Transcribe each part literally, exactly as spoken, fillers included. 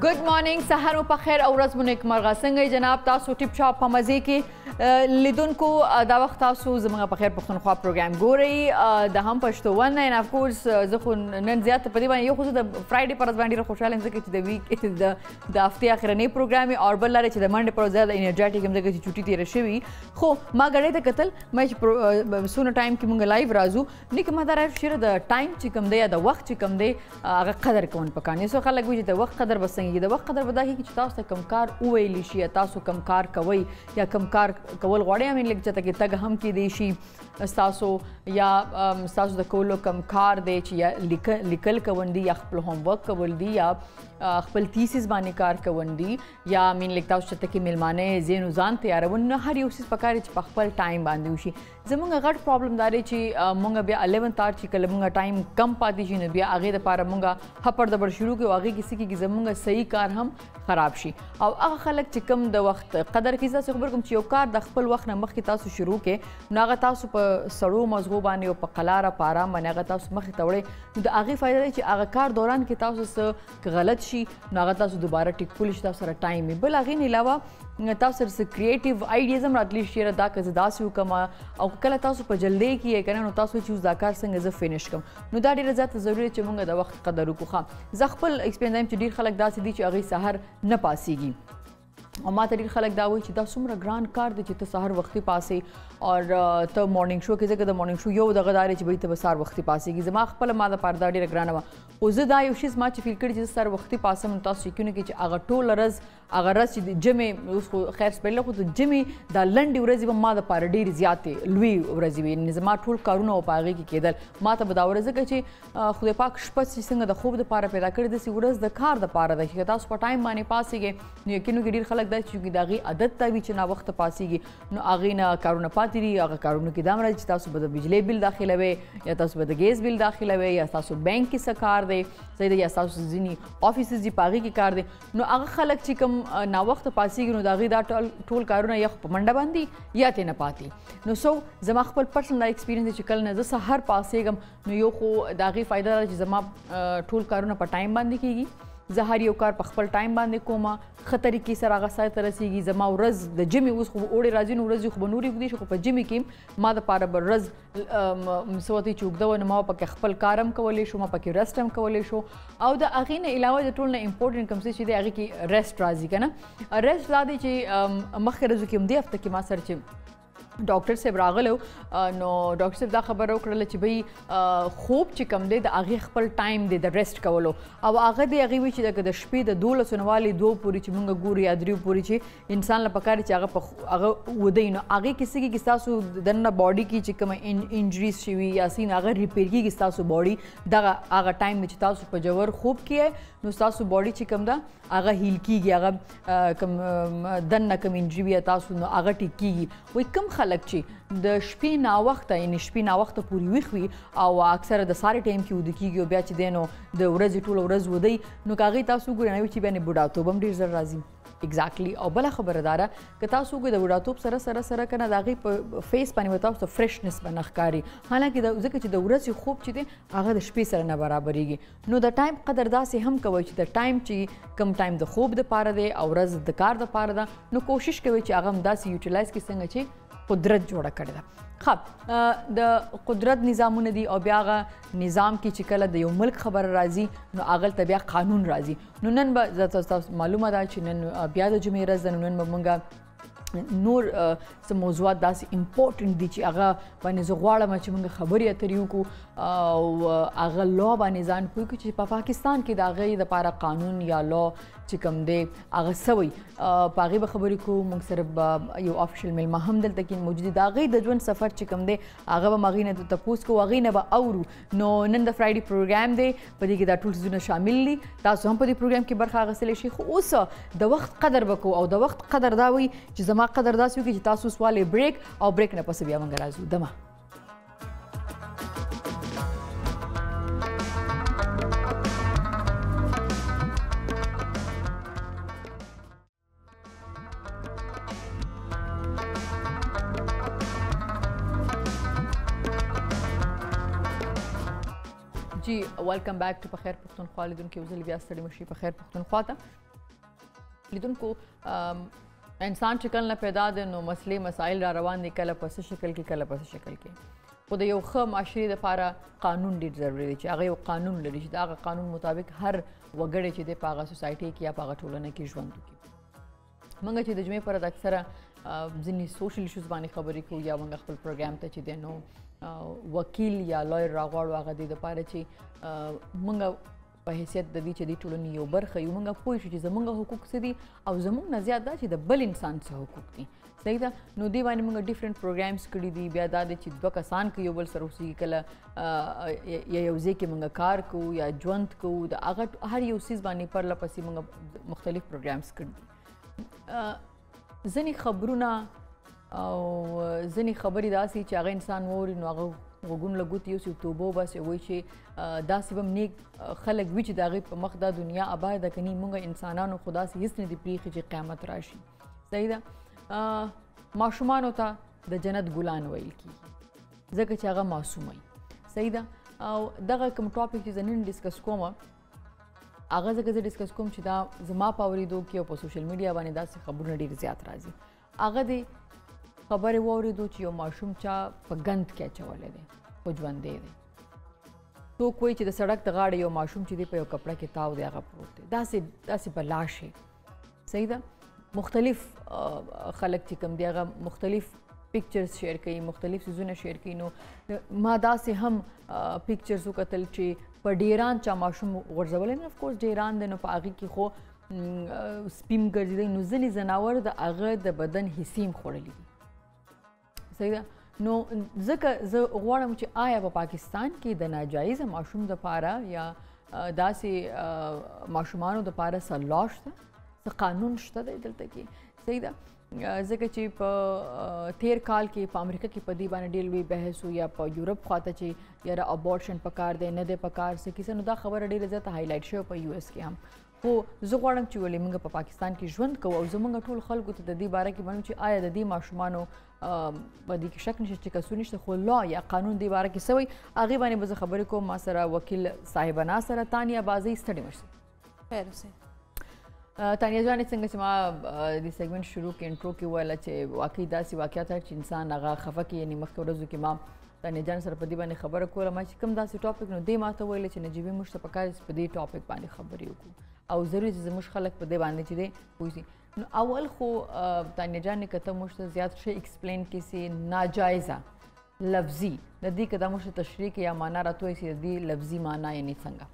Good morning सहर मु पखैर और ورځ مو نیکمرغه څنګه جناب تاسو ټیپ ټاپ په مزه کې لیدونکو دا وخت تاسو زموږ پخیر پښتونخوا پروګرام ګورئ د هم پښتون نه اف کورس زه خو نن زیات په دې باندې یو خو د فرایډے پر ورځ باندې خوشاله یم چې د ویک د د هفته اخرنی پروګرام او بل لري چې د منډه پر ورځ د انرژیټیک هم دغه چټي تیر شوی خو ما غړې ته قتل مې سونه ټایم کې مونږ لایو راځو نیک ما درا شیر د ټایم چې کم دی د وخت چې کم دی هغه قدر کوون پکانې سو خلک وي د وخت قدر بسنګي د وخت قدر ودا کې چې تاسو کم کار وویل شي تاسو کم کار کوي یا کم کار کول غواړئ امین لګ چې تک هم کې دی شي تاسو یا تاسو د کولو کم کار دی چې لیکل کوندي یا خپل هوم ورک کول دي یا خپل تھیسس باندې کار کوندي یا امین لګ تاسو چې تک ملمانه زین ځان تیارون خر یو څه پکاري چې په خپل ټایم باندې وشي زمونږ غټ پرابلم داري چې مونږ بیا الیون تار چې کله مونږ ټایم کم پاتې شي نو بیا هغه د پاره مونږ هپر دبر شروع کوي هغه کسی کې زمونږ صحیح کار هم خراب شي او هغه خلک چې کم د وخت قدر کې تاسو خبر کوم چې یو کار د خپل وخت نه مخکې تاسو شروع کې نو هغه تاسو په سړو مزغو باندې او په قلاره پاره باندې هغه تاسو مخې ته وړي نو د هغه فائدہ چې هغه کار دوران کې تاسو څه غلط شي نو هغه تاسو دوباره ټیک پولیش تاسو سره ټایم بل هغه نه علاوه تاسو سره کریټیو آیډیاز هم راتلی شي دا که زه داسې وکم او کله تاسو په جلدی کې کنه نو تاسو چې دا کار څنګه زه فینیش کوم نو دا ډیره زیاته ضروري چې موږ د وخت قدر وکړو زه خپل ایکسپیرینس چې ډیر خلک داسې دي چې هغه سحر نه پاسيږي او ما ته ډیر خلک دا وایي چې دا څومره ګران کار دی چې ته سحر وختي پاسې او ته مارنینګ شو کې ځکه د مارنینګ شو یو دغه داري چې به ته سحر وختي پاسېږي زما خپل ما د پردا ډیره ګرانه و او زه دا یو شی ما چې فیل کړی چې سحر وختي پاسم تاسو کېونه کې چې هغه ټول ورځ هغه ورځ چې جمع اوس خو خیر سپېله خو د جمع د لنډې ورځې به ما د پاره ډېرې زیاتې لوی ورځې وي زما ټول کارونه په هغې کې کېدل ما ته به دا ورځ ځکه چې خدای پاک شپه چې څنګه د خوب دپاره پیدا کړې داسې ورځ د کار دپاره ده چې تاسو په ټایم باندې پاسېږئ نو یقینو کې ډېر خلک دا چې د هغې عادت ته وي چې ناوخته پاسېږي نو هغې نه کارونه پاتې دي هغه کارونو کې دا هم راځي چې تاسو به د بجلی بل داخلوئ یا تاسو به د ګیس بل داخلوئ یا تاسو بینک کې څه کار دی صحیح دی یا تاسو ځینې آفیسز دي په هغې کې کار دی نو هغه خلک چې کوم ناوخته پاسېږي نو د هغې دا ټول ټول کارونه یا په منډه باندې یا ترې نه پاتې نو سو زما خپل پرسنل ایکسپیرینس دی چې کله نه زه سحر پاسېږم نو یو خو د هغې فایده ده چې زما ټول کارونه په ټایم باندې کېږي زه هر یو کار په خپل ټایم باندې کوم ښه طریقې سره هغه سای ته رسېږي زما ورځ د جمعې اوس خو اوړې راځي نو ورځې خو به نورې اوږدې شي خو په جمعې کې ما دپاره به ورځ څه وتې چې اوږده وه نو ما به پکې خپل کار هم کولی شو ما پکې رسټ هم کولی شو او د هغې نه علاوه د ټول نه امپورټنټ کوم څه چې دی هغې کې رسټ راځي که نه رسټ دا دی چې مخکې ورځو کې هم دې هفته کې ما سره چې ډاکټر صاحب راغلو نو ډاکټر صاحب دا خبره وکړله چې بھئی خوب چې کم دی د هغې خپل ټایم دی د ریسټ کولو او هغه دی هغې وایي چې د شپې د دولسو نه والې دوو پورې چې مونږ ګورو یا دریو پورې چې انسان له پکار چې هغه په هغه ودی نو هغې کې څه کېږي ستاسو دننه باډي کې چې کومه انجریز شوي یا سین هغه ریپیر کېږي ستاسو باډي دغه هغه ټایم چې تاسو په جوور خوب کې نو ستاسو باډي چې کوم ده هغه هیل کېږي هغه کوم دننه کوم انجري وي تاسو نو هغه ټیک کېږي وایي کوم خلک چې د شپې ناوخته یعنې شپې ناوخته پورې ویښ وي او اکثره د سارې ټایم کې وده کېږي او بیا چې دی نو د ورځې ټوله ورځ ودی نو که هغې تاسو وګورئ نو چې بیا نه بوډاتوب هم ډېر زر راځي ایگزیکټلی او بله خبره داره که تاسو وګورئ د بوډاتوب سره سره سره که نه د هغې په فیس باندې به تاسو ته فرشنس به نه ښکاري حالانکې ځکه چې د ورځې خوب چې دی هغه د شپې سره نه برابرېږي نو د ټایم قدر داسې هم کوئ چې د ټایم چې کم ټایم د خوب دپاره دی او ورځ د کار دپاره ده نو کوشش کوئ چې هغه هم داسې یوټیلایز کړي څنګه چې قدرت جوړه کړې ده ښه د قدرت نظامونه دي او بیا هغه نظام کې چې کله د یو ملک خبره راځي نو هغلته بیا قانون راځي نو نن به تاسو معلومه ده چې نن بیا د جمعې ورځ ده نو نن به مونږ نور څه موضوعات داسې امپورټنټ دي چې هغه باندې زه غواړم چې موږ خبرې اترې وکړو او هغه لا باندې ځان پوه کړو چې په پاکستان کې د هغې دپاره قانون یا لا چې کوم دی هغه څه وایي په هغې به خبرې کوو موږ سره به یو افیشل میلمه هم دلته کې موجود دي د هغې د ژوند سفر چې کوم دی هغه به هم هغې نه تپوس کوو هغې نه به اورو نو نن د فرایډې پروګرام دی په دې کې دا ټول څیزونه شامل دي تاسو هم په دې پروګرام کې برخه اخیستلی شئ خو اوس د وخت قدر به کوو او د وخت قدر دا وایي چې زما قدر داسې وکړي چې تاسو سوالې بریک او بریک نه پسې بیا موږ راځو دمه جی ویلکم بیک ټو په خیر پښتونخوا لیدونکي یو ځل بیا ستړي مشئ په خیر پښتونخوا ته لیدونکو انسان چې کله نه پیدا دی نو مسلې مسایل را روان دي کله په څه شکل کې کله په څه شکل کې خو د یو ښه معاشرې دپاره قانون ډېر ضروري دی چې هغه یو قانون لري چې د هغه قانون مطابق هر وګړی چې دی په هغه سوسایټۍ کې یا په هغه ټولنه کې ژوند وکړي موږ چې د جمعې پر ورځ اکثره ځینې سوشل ایشوز باندې خبرې کوو یا موږ خپل پروګرام ته چې دی نو وکیل یا لایر راغواړو هغه دې دپاره چې موږ په حیثیت د دې چې دې ټولنې یو برخه یو موږ پوه شو چې زموږ حقوق څه دي او زموږ نه زیات دا چې د بل انسان څه حقوق دي صحیح ده نو دې باندې موږ ډیفرنٹ پروګرامز کړي دي بیا دا دی چې دوه کسان که یو بل سره اوسېږي کله یا یو ځای کې موږ کار کوو یا ژوند کوو د هغه هر یو څیز باندې پرله پسې موږ مختلف پروګرامز کړي دي ځینې خبرونه او ځینې خبرې داسې چې هغه انسان واوري نو هغه غوږونه له ګوتې یوسي توبه وباسي وایي چې داسې به هم نیک خلک وي چې د هغې په مخ دا دنیا اباد ده که نه موږ انسانانو خو داسې هېڅ نه دي پرېښي چې قیامت راشي صحیح ده ماشومانو ته د جنت ګلان ویل کېږي ځکه چې هغه معصوم وي صحیح ده او دغه کوم ټاپک چې زه نن ډسکس کوم هغه ځکه زه ډسکس کوم چې دا زما په اورېدو کې او په سوشل میډیا باندې داسې خبرونه ډېر زیات راځي هغه د خبرې واورېدو چې یو ماشوم چا په ګند کې اچولی دی خو ژوندی دی څوک وایي چې د سړک د غاړې یو ماشوم چې دی په یو کپړه کې تاو دی هغه پروت دی داسې داسې به لاړ شي صحیح ده مختلف خلک چې کوم دی هغه مختلف پکچرز شیر کوي مختلف څیزونه شیر کوي نو ما داسې هم پکچرز وکتل چې په ډیران چا ماشوم غورځولی نه افکورس ډیران دی نو په هغې کې خو سپیم ګرځېدی نو ځینې ځناور د هغه د بدن حصې هم خوړلي دي صحیح ده نو ځکه زه غواړم چې آیا په پاکستان کې د ناجایزه ماشوم دپاره یا داسې ماشومانو دپاره څه لا شته څه قانون شته دی دلته کې صحیح ده ځکه چې په تیر کال کې په امریکا کې په دې باندې ډېر لوی بحث و یا په یورپ خواته چې یاره ابورشن پکار دی نه دی پکار څه کیسه نو دا خبره ډېره زیاته هایلایټ شوې په یو اس کې هم خو زه غواړم چې ولې موږ په پاکستان کې ژوند کوو او زموږ ټول خلکو ته د دې باره کې وایو چې آیا د دې ماشومانو په دې کې شک نشته چې کسو نشته خو لا یا قانون دې باره کې څه وایي هغې باندې به زه خبرې کوم ما سره وکیل صاحبنا سره تانیا بازۍ ستړې مه شئ خیر اوسئ تانیا جانې څنګه چې ما د سیګمنټ شروع کې انټرو کې وویله چې واقعي داسې واقعیت چې انسان هغه خفه کړي یعنې مخکې ورځو کې ما تانیا جان سره په دې باندې خبره کوله ما چې کوم داسې ټاپک نو دې ما ته ویله چې نجیبې موږ ته پکار چې په دې ټاپک باندې خبرې وکړو او ضروري چې زموږ خلک په دې باندې چې دی پوه شي نو اول خو تانیا جانې که ته موږ ته زیات ښه ایکسپلین کړي چې ناجایزه لفظي د دې که دا موږ ته تشریح کړي یا معنا راته وایي چې د دې لفظي معنا یعنې څنګه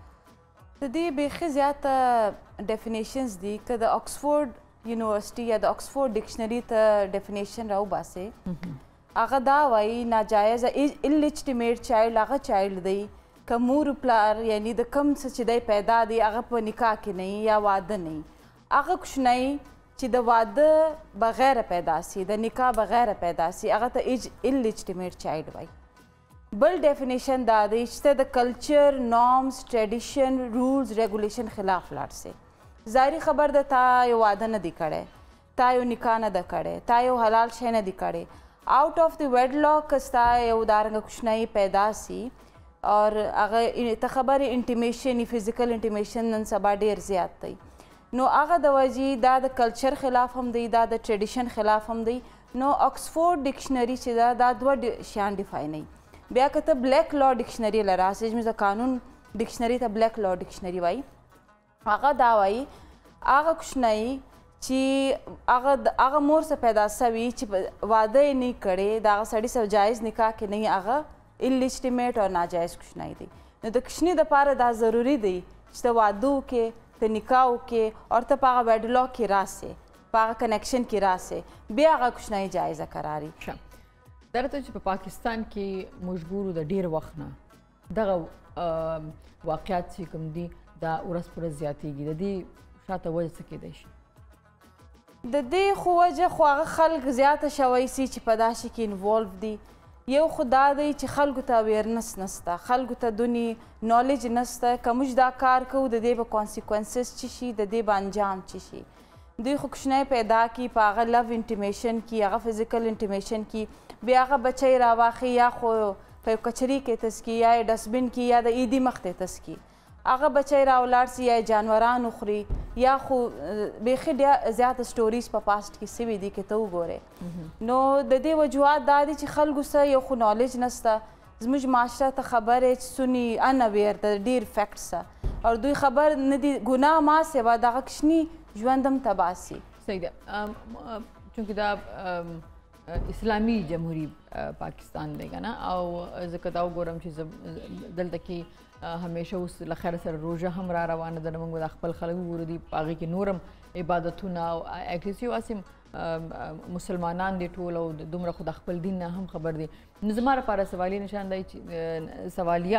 د دې بیخي زیاته ډیفینیشنز دي که د آکسفورډ یونیورسټي یا د آکسفورډ ډکشنري ته ډیفینیشن راوباسئ هغه دا وایي ناجایزه انلیجټیمیټ چایلډ هغه چایلډ دی که مور پلار یعنی د کم څه چې دی پیدا دی هغه په نکاح کې نه یا واده نه هغه کوچنی چې د واده بغیر پیدا سي د نکاح بغیر پیدا سي هغه ته انلیجټیمیټ چایلډ وایي بل ډیفینیشن دا دی چې ته د کلچر نارمز ټریډیشن رولز ریګولیشن خلاف لاړ سې ظاهري خبر ده تا یو واده نه دی کړی تا یو نکاح نه ده کړی تا یو حلال شی نه دی کړی آؤٹ آف د ویډ لاک که ستا یو دارنګه کوچنی پیدا سي اور هغه ته خبرې انټیمیشن فزیکل انټیمیشن نن سبا ډېر زیات دی نو هغه د وجې دا د کلچر خلاف هم دی دا د ټریډیشن خلاف هم دی نو آکسفورډ ډکشنري چې ده دا دوه شیان ډیفاینوي بیا که ته بلیک لا ډکشنري لراسې زموږ د قانون ډکشنري ته بلیک لا ډکشنري وایي هغه دا وایي هغه کوچنی چې هغه هغه مور څه پیدا سوي چې واده یې نه کړی د هغه سړي سره جایز نکاح کې نه هغه انلیجټیمیټ او ناجایز کوچنی دی نو د کوچني دپاره دا ضروري دی چې ته واده وکړې ته نکاح وکړې او ته په هغه ویډ لاک کې راسې په هغه کنیکشن کې راسې بیا هغه کوچنی جایزه قراري دا راته چې په پاکستان کې موږ ګورو د ډېر وخت نه دغه واقعیات چې کوم دي دا ورځ په ورځ زیاتېږي د دې شاته وجه څه کیدای شي د دې خو وجه خو هغه خلک زیاته شوی سي چې په دا شي کې انوالو دي یو خو دا دی چې خلکو ته اویرنس نسته خلکو ته دونې نالج نسته که موږ دا کار کوو د دې به کانسیکونسز څه شي د دې به انجام څه شي دوی خو کوچنی پیدا کړي په هغه لو انټیمیشن کې هغه فزیکل انټیمیشن کې بیا هغه بچی راواخلي یا خو په یو کچري کې تس کړي یا یې ډسبن کې یا د عیدي مخ ته تس کړي هغه بچی راولاړ سي یا جانوران وخوري یا خو بیخي ډېر زیاته سټوریز په پاسټ کې سوي دي که ته وګورې نو د دې وجوهات دا دي چې خلکو سره یو خو نالج نسته زموږ معاشره ته خبرې چې سني انویر د ډېر فیکټس او دوی خبر نه دي ګناه ما سوا دغه کوچني ژوند هم تباه سي صحیح ده چونکې دا اسلامي جمهوري پاکستان دی که نه او زه که دا وګورم چې دلته کې همیشه اوس له خیر سره روژه هم را روانه ده موږ د خپل خلک وګورو دي په هغې کې نور هم عبادتونه او ایټلیسټ یو هسې مسلمانان دي ټول او دومره خو د خپل دین نه هم خبر دي نو زما لپاره سوالیه نشان دی چې سوالیه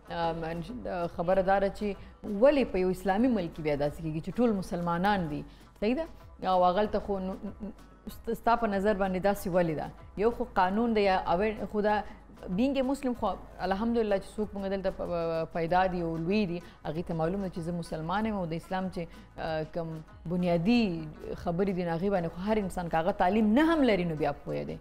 خبره داره چې ولې په یو اسلامي ملک کې بیا داسې کېږي چې ټول مسلمانان دي صحیح ده او هغلته خو ستا په نظر باندې داسې ولې ده یو خو قانون دی یا خو دا بینګ مسلم خو الحمدلله چې څوک موږ دلته پیدا دي او لوی دي هغې ته معلوم ده چې زه مسلمان یم او د اسلام چې کوم بنیادي خبرې دي نو هغې باندې خو هر انسان که هغه تعلیم نه هم لري نو بیا پوه دی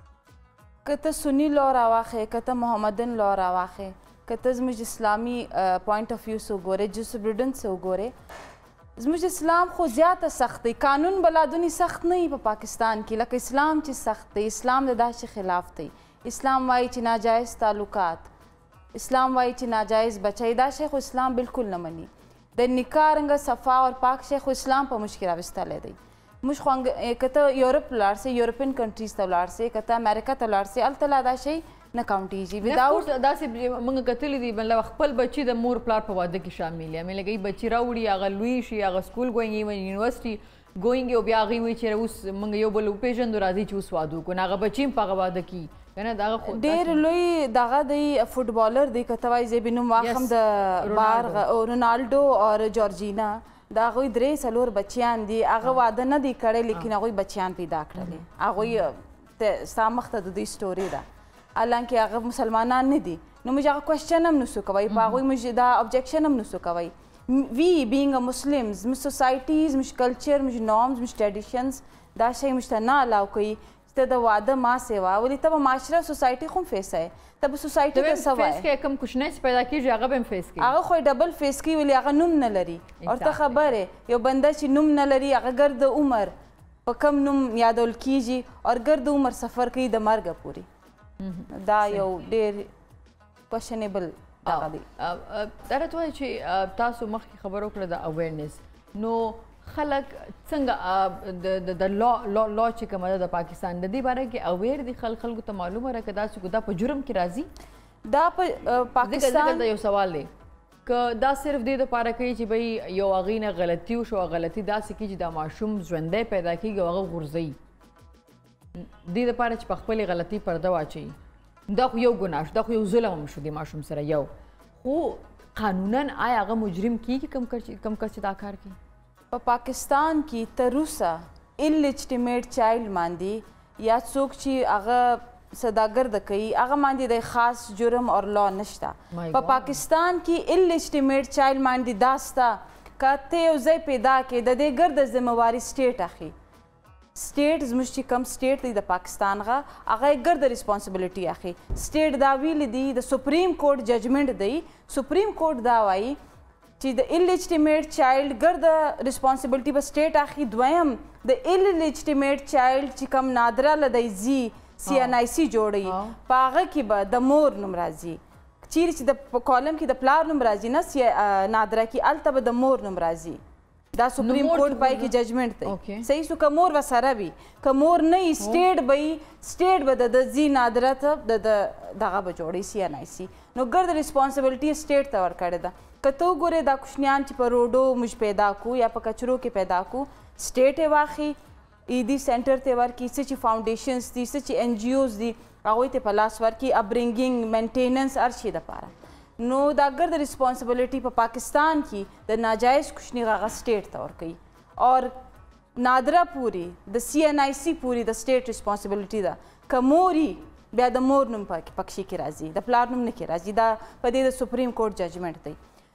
که ته سني لا راواخې که ته محمدن لا راواخې که ته زموږ اسلامي پوینټ اف ویو څه وګورې جوسپریډنس څه وګورې زموږ اسلام خو زیاته سخت دی قانون بلادونی سخت نه وي په پاکستان کې لکه اسلام چې سخت دی اسلام د داسې خلاف دی اسلام وایي چې ناجایز تعلقات اسلام وایي چې ناجایز بچی دا شی خو اسلام بالکل نه مني د نکاح رنګه صفا او پاک شی خو اسلام په موږ کې راوستلی دی موږ خو که ته یورپ لاړ سې یورپین کنټریز ته ولاړ سې که ته امریکا ته لاړ سې هلته لا دا شی نه کاونټیږي وداوټ داسې موږ کتلي دي مطلب خپل بچي د مور پلار په واده کې شامل وي همې لکه بچي راوړي هغه لوی شي هغه سکول ګوینګ یونیورسټي ګوینګ او بیا هغوی وایي چې اوس موږ یو بل وپېژندو راځي چې اوس واده وکړو نو هغه بچي هم په هغه واده کي ډېر لوی دغه دی فوټبالر دی که ته وایي زه بې نوم واخلم د بار رونالډو او جورجینا د هغوی درې څلور بچیان دي هغه واده نه دی کړی لیکن هغوی بچیان پیدا کړلې هغوی ستا مخته د دوی سټوري ده حالانکه هغه مسلمانان نه دي نو موږ هغه کوېسچن هم نسو کوی په هغوی موږ دا ابجیکشن هم نسو کوی وی بینګ ا مسلمز موږ سوسایټیز موږ کلچر موږ نارمز موږ ټریډیشنز دا شی موږ ته نه الاو کوي ته د واده ما سوا ولې ته به معاشره سوسایټي خو هم فیس یې ته به سوسایټي ته څه وایې فیس کې کوم کوچنی چې پیدا کېږي هغه به هم فیس کوي هغه خو ډبل فیس کوي ولې هغه نوم نه لري او ته خبر یې یو بنده چې نوم نه لري هغه ګرد عمر په کم نوم یادول کېږي او ګرد عمر سفر کوي د مرګه پورې دا یو ډېر کوشنیبل دغه دی دا راته وایي چې تاسو مخکې خبره وکړه د اویرنس نو خلک څنګه د لا لا چې کومه ده د پاکستان د دې باره کې اویر دي خلک خلکو ته معلومه ده که داسې کو دا په جرم کې راځي دا په پاکستان دا یو سوال دی که دا صرف دې دپاره کوي چې بهی یو هغې نه غلطي وشو او غلطي داسې کړي چې دا ماشوم ژوندی پیدا کېږي او هغه غورځوي دې دپاره چې په خپلې غلطي پرده واچوي دا خو یو ګناه شو دا خو یو ظلم هم شو دې ماشوم سره یو خو قانونا آیا هغه مجرم کېږي کم کس چې دا کار کوي په پاکستان کې تر اوسه انلیجټیمیټ چایلډ باندې یا څوک چې هغه سوداګرده کوي هغه باندې د خاص جرم اور لا نشته په پاکستان کې انلیجټیمیټ چایلډ باندې دا سته که ته یو ځای پیدا کړې د دې ګرده ذمهواري سټیټ اخلي سټیټ زموږ چې کوم سټیټ دی د پاکستان هغه هغه یې ګرده ریسپانسبلټي اخلي سټیټ دا ویلي دي د سپریم کورټ ججمنټ دی سپریم کورټ دا وایي چې د انلیجټیمیټ چایلډ ګرده ریسپانسبلټي به سټیټ اخلي دویم د انلیجټیمیټ چایلډ چې کوم نادره له دی ځي سی ان آی سی جوړوي په هغه کې به د مور نوم راځي چیرې چې د کالم کې د پلار نوم راځي نه سی نادره کې هلته به د مور نوم راځي دا سپریم کورټ پای کې ججمنټ دی صحیح سو که مور به سره وي که مور نه وي سټیټ به وي سټیټ به د ځي نادره ته د دغه به جوړوي سی ان آی سی نو ګرده ریسپانسبلټي سټیټ ته ورکړې ده که ته وګورې دا کوچنیان چې په روډو موږ پیدا کو یا په کچرو کې پیدا کو سټیټ یې واخلي ایدي سینټر ته ورکړي څه چې فاونډیشنز دي څه چې این جی اوز دي هغوی ته په لاس ورکړي اپبرنګینګ مینټیننس هر شي دپاره نو دا ګرد ریسپانسبلټي په پاکستان کې د ناجایز کوچني هغه سټیټ ته ورکوي اور نادره پوری د سی این آی سی پوری د سټیټ ریسپانسبلټي ده که موري بیا د مور نوم پکښې کې راځي د پلار نوم نه کې راځي دا په دې د سپریم کورټ ججمنټ دی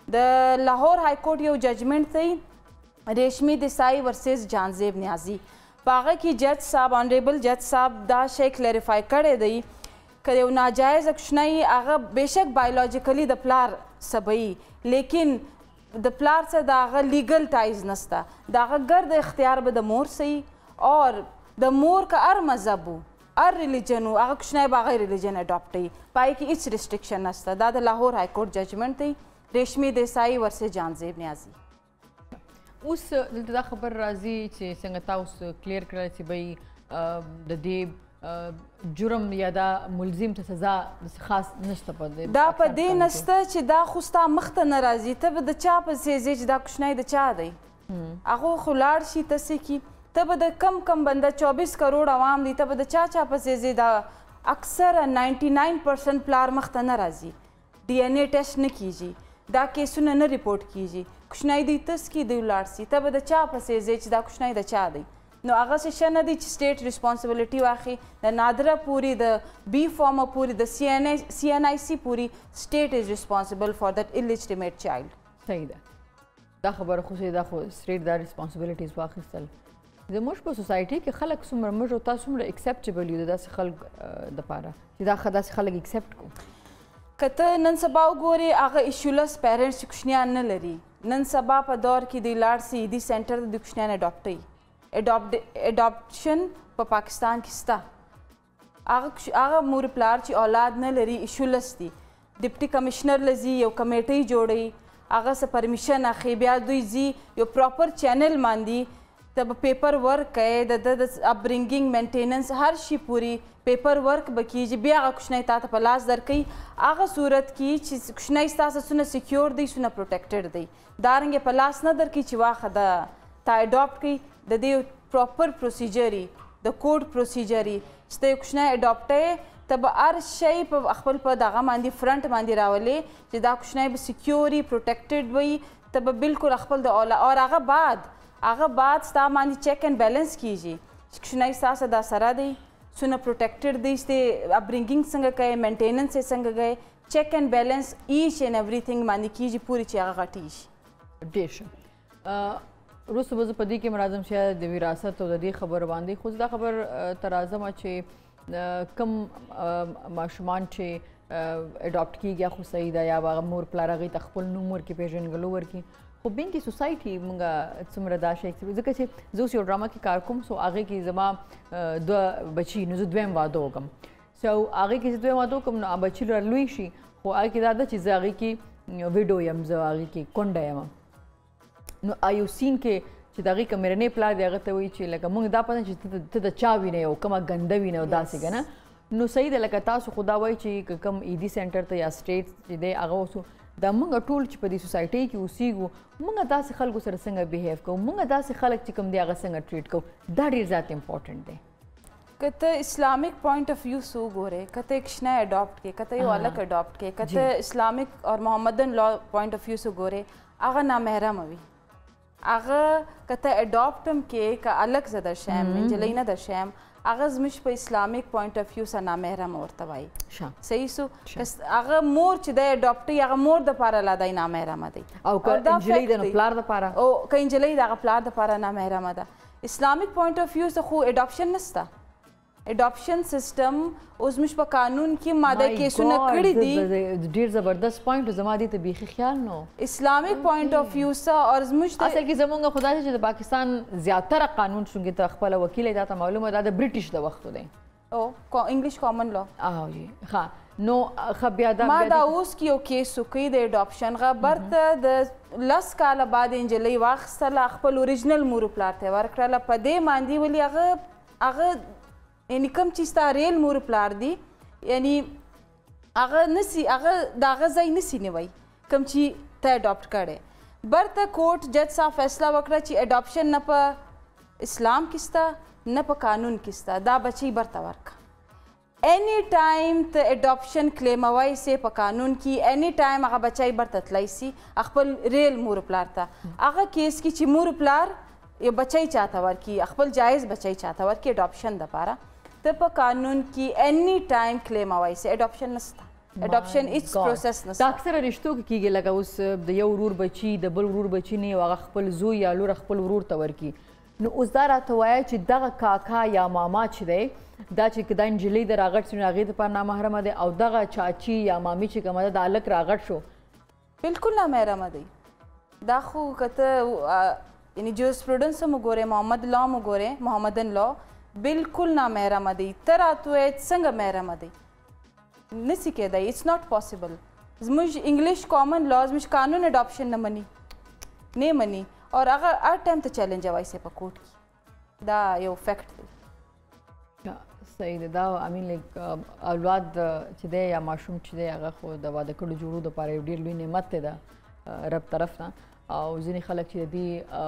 د لاهور های کورټ یو ججمنټ دی ریشمی دیسائی ورسز جانزیب نیازی په هغه کې جج صاحب آنریبل جج صاحب دا شی کلیریفای کړی دی که یو ناجایز کوچنی هغه بېشک بایولوجیکلي د پلار څه به لیکن د پلار سره د هغه لیګل ټایز نسته د هغه ګرد اختیار به د مور صحیح اور د مور که هر مذهب و هر ریلیجن و هغه کوچنی به هغه ریلیجن اډاپټ کوي پای کې هیڅ ریسټرکشن نسته دا د لاهور های کورټ ججمنټ دی ریشمی دیسائی ورسه جانزیب نیازی اوس دلته دا خبر راځي چې څنګه تاسو کلیر کړل چې بھئی د دې جرم یا دا ملزم ته سزا خاص نشته په دې دا په دې نسته چې دا خو ستا مخته نه راځي ته به د چا پسې ځې چې دا کوچنی د چا دی هغه خو لاړ شي ته څه کي ته به د کم کم بنده چوبیس کروڑ عوام دی ته به د چا چا پسې ځې دا اکثره ناینټي ناین پرسنټ پلار مخته نه راځي ډي ان اے ټیسټ نه کیږي دا کیسونه نه ریپورټ کیږي کوچنی دی تس کی دی ولاړ سي ته به د چا پسې ځې چې دا کوچنی د چا دی نو هغه څه ښه نه دی چې سټیټ ریسپانسبلټي واخلي د نادره پورې د بي فارمه پورې د سی ان آی سی ان آی سی پورې سټیټ از ریسپانسبل فار دیٹ الیجټیمیټ چایلډ صحیح ده دا خبره خو دا خو سټیټ دا ریسپانسبلټیز واخیستل زموږ په سوسایټي کې خلک څومره موږ او تاسو څومره اکسپټیبل یو داسې خلک دپاره چې دا داسې خلک اکسپټ کړو که ته نن سبا وګورې هغه ایشولس پیرنټس چې کوچنیان نه لري نن سبا په دور کې دی لاړ سي دی سینټر د کوچنیان اډاپټ کوي اډاپشن په پاکستان کې سته هغه هغه مور پلار چې اولاد نه لري ایشولس دي ډپټي کمشنر لزي یو کمیټۍ جوړوي هغه څه پرمیشن اخلي بیا دوی ځي یو پراپر چینل باندې ته به پیپر ورک کوې د د اپبرنګینګ مینټیننس هر شي پوری پیپر ورک به کیږي بیا هغه کوچنی تا ته په لاس درکوي هغه صورت کې چې کوچنی ستاسو څونه سکیور دی څونه پروټیکټډ دی دارنګې په لاس نه درکوي چې واخه د تا اډاپټ کوي د دې پراپر پروسیجر د کوډ پروسیجر چې ته یو کوچنی اډاپټ یې ته به هر شی په خپل په دغه باندې فرنټ باندې راولې چې دا کوچنی به سکیور وي پروټیکټډ وي ته به بالکل خپل د اوله اور هغه بعد هغه بعد ستا باندې چیک اینډ بیلنس کیږي چې کوچنی ستاسو دا سره دی څونه پروټیکټډ دی چې اپبرنګینګ څنګه کوي مینټیننس یې څنګه کوي چیک اینډ بیلنس ایچ اینډ ایوریثینګ باندې کیږي پوری چې هغه غټي شي ډېر ښه وروسته به زه په دې کې مرازم شاید د وراثت او د دې خبر باندې خو دا خبر ته راځم چې کوم ماشومان چې اډاپټ کیږي خو صحیح ده یا هغه مور پلار هغوی ته خپل نوم ورکړي پېژنګلو ورکړي خو بین کې سوسایټي مونږ څومره دا شی ځکه چې زه اوس یو ډرامه کې کار کوم سو هغې کې زما دوه بچي نو زه دویم واده وکړم سو هغې کې زه دویم واده وکړم نو بچي لوی شي خو هغې کې دا ده چې زه هغې کې ویډو یم زه هغې کې کونډه یم نو آیو سین کې چې د هغې که مېرنی پلار دی هغه ته وایي چې لکه مونږ دا پته چې ته د چا وینې او کومه ګنده وینې او داسې که نه نو صحیح ده لکه تاسو خو دا وایي چې که کوم ایدي سینټر ته یا سټیټ چې دی هغه اوسو دا مونږ ټول چې په دې سوسایټۍ کې اوسېږو مونږ داسې خلکو سره څنګه بهیو کوو مونږ داسې خلک چې کوم دی هغه څنګه ټریټ کوو دا ډېر زیات امپورټنټ دی که ته اسلامک پوینټ اف ویو سو ګورې که ته یو کوچنی اډاپټ کړې که ته یو هلک اډاپټ کړې که ته اسلامک اور محمدن لا پوینټ اف ویو سو ګورې هغه نامحرمه وي هغه که ته اډاپټ هم کې که هلک زه در شیم نجلۍ نه در شیم هغه زموږ په اسلامک پوینټ اف ویو سره نامحرمه ورته وایي صحیح سو هغه مور چې دی اډاپټ وي هغه مور دپاره لا دی نامحرمه دی او که نجلۍ ده نو پلار دپاره او که نجلۍ د هغه پلار دپاره نامحرمه ده اسلامک پوینټ اف ویو څه خو اډاپشن نشته اډاپشن سیستم اوس موږ په قانون کې ماده کیسونه کړي دي ډېر زبردست پوینټ زما دې ته بیخي خیال نو اسلامک پوینټ اف ویو څه اور زموږ اصل کې زمونږ خدا چې د پاکستان زیاتره قانون څنګه ته خپل وکیل دا ته معلومه ده د برټش د وخت دی او انګلیش کامن لا اه جی ها نو خبیا دا ما دا اوس کې یو کیس وکړي د اډاپشن غا برته د لس کاله بعد انجلۍ واخیستله خپل اوریجنل مور پلار ته ورکړله په دې باندې ولې هغه هغه یعنی کوم چې ستا ریل مور پلار دی یعنی هغه نسی هغه د هغه ځای نسی نیوی کوم چې ته اډاپټ کړی برته کوټ جج صاحب فیصله وکړه چې اډاپشن نه په اسلام کې سته نه په قانون کې سته دا بچی برته ورکړه اینی ټایم ته اډاپشن کلیموای سي په قانون کې اینی ټایم هغه بچی برته تللی سي خپل ریل مور پلار ته هغه کیس کې چې مور پلار یو بچی چاته ورکړي خپل جایز بچی چاته ورکړي اډاپشن دپاره ته په قانون کې اینی ټایم کلیموای سي اډاپشن نشته اډاپشن هیڅ پروسس نشته دا اکثره رشتو کې کیږي لکه اوس د یو ورور بچي د بل ورور بچي نه هغه خپل زوی یا لور خپل ورور ته ورکړي نو اوس دا راته وایه چې دغه کاکا یا ماما چې دی دا چې دا نجلۍ د راغټ شي نو هغې دپاره نامحرمه دی او دغه چاچي یا مامي چې کومه ده د هلک راغټ شو بلکل نامحرمه دی دا خو کته یعنی جورسپروډنس هم وګورئ محمد لا هم وګورئ محمدن لا بالکل نامحرمه دی ته راته وایې څنګه محرمه دی نسی کېدی اټس ناٹ پاسبل زموږ انګلیش کامن لا زموږ قانون اډاپشن نه مني نه مني اور هغه هر ټایم ته چیلنجوای سي په کوټ کې دا یو فیکټ دی صحیح دی دا آی مین لایک اولاد چې دی یا ماشوم چې دی هغه خو د واده کړو جوړو دپاره یو ډېر لوی نعمت دی د رب طرف نه او ځینې خلک چې د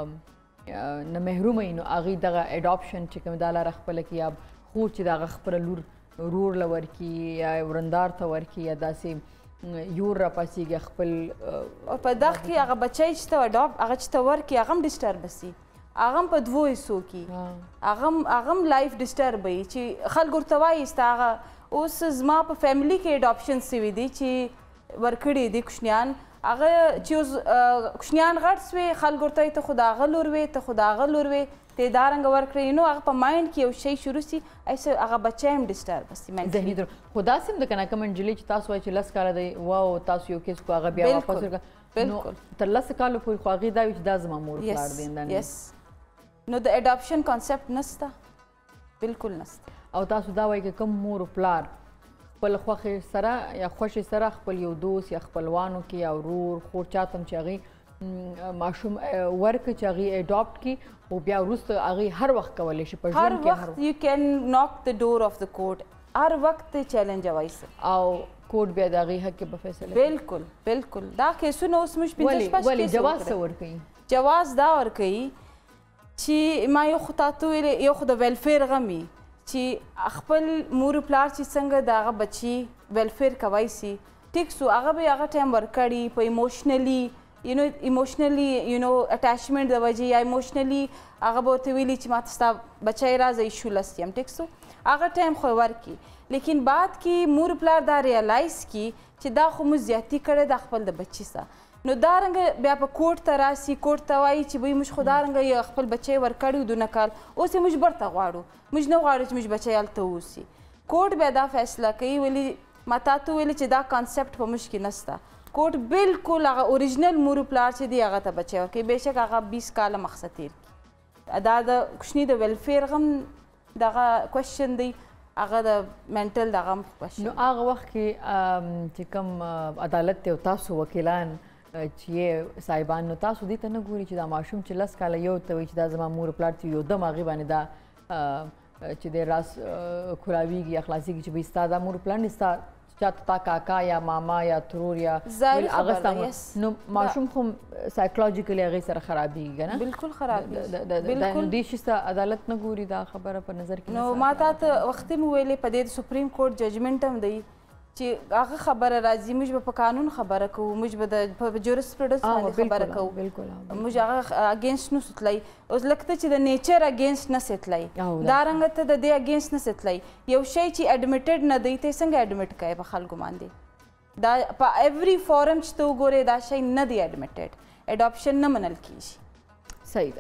دې نه محرومه وي نو هغوی دغه اډاپشن چې کوم دا لاره خپله کړي یا خور چې د هغه خپله لور ورور له ورکړي یا ورندار ته ورکړي یا داسې یور راپاسېږي خپل او په دغه کې هغه بچی چې ته اډاپټ هغه چې ته ورکړي هغه هم ډسټربه سي هغه هم په دوو حصو کې هغه هم لایف ډسټرب وي چې خلکو ورته وایي ستا هغه اوس زما په فیملي کې اډاپشن سوي دي چې ورکړي دي کوچنیان هغه چې اوس کوچنیان غټ سوي خلکو ورته وایي ته خو د هغه لور وې ته خو د هغه لور وې ته یې دا رنګه ورکړئ نو هغه په مایند کې یو شی شروع سي ایسه هغه بچی هم ډسټرب سي ذهني طور خو داسې هم د که نه کومه نجلۍ چې تاسو وایي چې لس کاله دی واو تاسو یو کیس کو هغه بیا واپس ورکړه نو تر لسو کالو پورې خو هغې دا وي چې دا زما مور پلار دی یس نو د اډاپشن کانسپټ نسته بالکل نسته او تاسو دا وایي که کوم مور پلار خپل خوښې سره یا خوښې سره خپل یو دوست یا خپلوانو کې یا ورور خور چاته هم چې هغې ماشوم ورکړي چې هغې اډاپټ کړي خو بیا وروسته هغې هر وخت کولی شي په ژوند کې هر وخت یو کین ناک د ډور اف د کوټ هر وخت چیلنجوای سي او کوټ بیا د هغې حق کې به فیصله بالکل بالکل دا کیسونه اوس موږ پنځه شپږ ولې جواز څه ورکوي جواز دا ورکوي چې ما یو خو تاته ویلې یو خو د ویلفیر غم وي چې خپل مور پلار چې څنګه د هغه بچي ویلفیر کوی سي ټیک سو هغه به هغه ټایم ورکړي په ایموشنلی یو نو ایموشنلی یو نو اټیچمنټ د وجې یا ایموشنلی هغه به ورته ویلي چې ما ته ستا بچی راځه ایشولس یم ټیک سو هغه ټایم خو ورکړي لیکن بعد کې مور پلار دا ریالایز کړي چې دا خو موږ زیاتي کړې ده خپل د بچي سره نو دا رنګه بیا په کوټ ته راسي کوټ ته وایي چې بوی موږ خو دا رنګه خپل بچی ورکړی دونه کال اوس یې موږ برته غواړو موږ نه غواړو چې موږ بچی هلته اوسي کوټ بیا دا فیصله کوي ولې ما تا ته ویلې چې دا کانسپټ په موږ کې نسته کوټ بالکل هغه اوریجنل مور پلار چې دی هغه ته بچی ورکوي بېشک هغه بیس کاله مخصه تېر کړي دا د کوچني د ویلفیر غم دغه کوشچن دی هغه د منټل دغه هم کوشچن نو هغه وخت کې چې کوم عدالت دی او تاسو وکیلان چې صاحبان نو تاسو دې ته نه ګوري چې دا ماشوم چې لس کاله یو ته وایي چې دا زما مور پلار چې یو دم هغې باندې دا چې دی راس کولاویږي یا خلاصېږي چې بهی ستا دا مور پلار نه ستا چاته تا کاکا یا ماما یا ترور یا هغه ستا نو ماشوم خو سایکولوجیکلی هغې سره خرابېږي که نه بالکل خرابېږي نو دې شي ستا عدالت نه ګوري دا خبره په نظر کې نو ما تا ته وختي مې ویلې په دې د سپریم کورټ ججمنټ هم دی چې هغه خبره راځي موږ به په قانون خبره کوو موږ به د په جورسپروډنس باندې خبره کوو موږ هغه اګینسټ نسو تللی اوس لکه چې د نیچر اګینسټ نسې تللی دا رنګه ته د دې اګینسټ نسې تللی یو شی چې اډمیټډ نه دی ته څنګه اډمیټ کوې په خلکو باندې دا په ایوری فورم چې ته وګورې دا شی نه دی اډمیټډ اډاپشن نه منل کیږي صحیح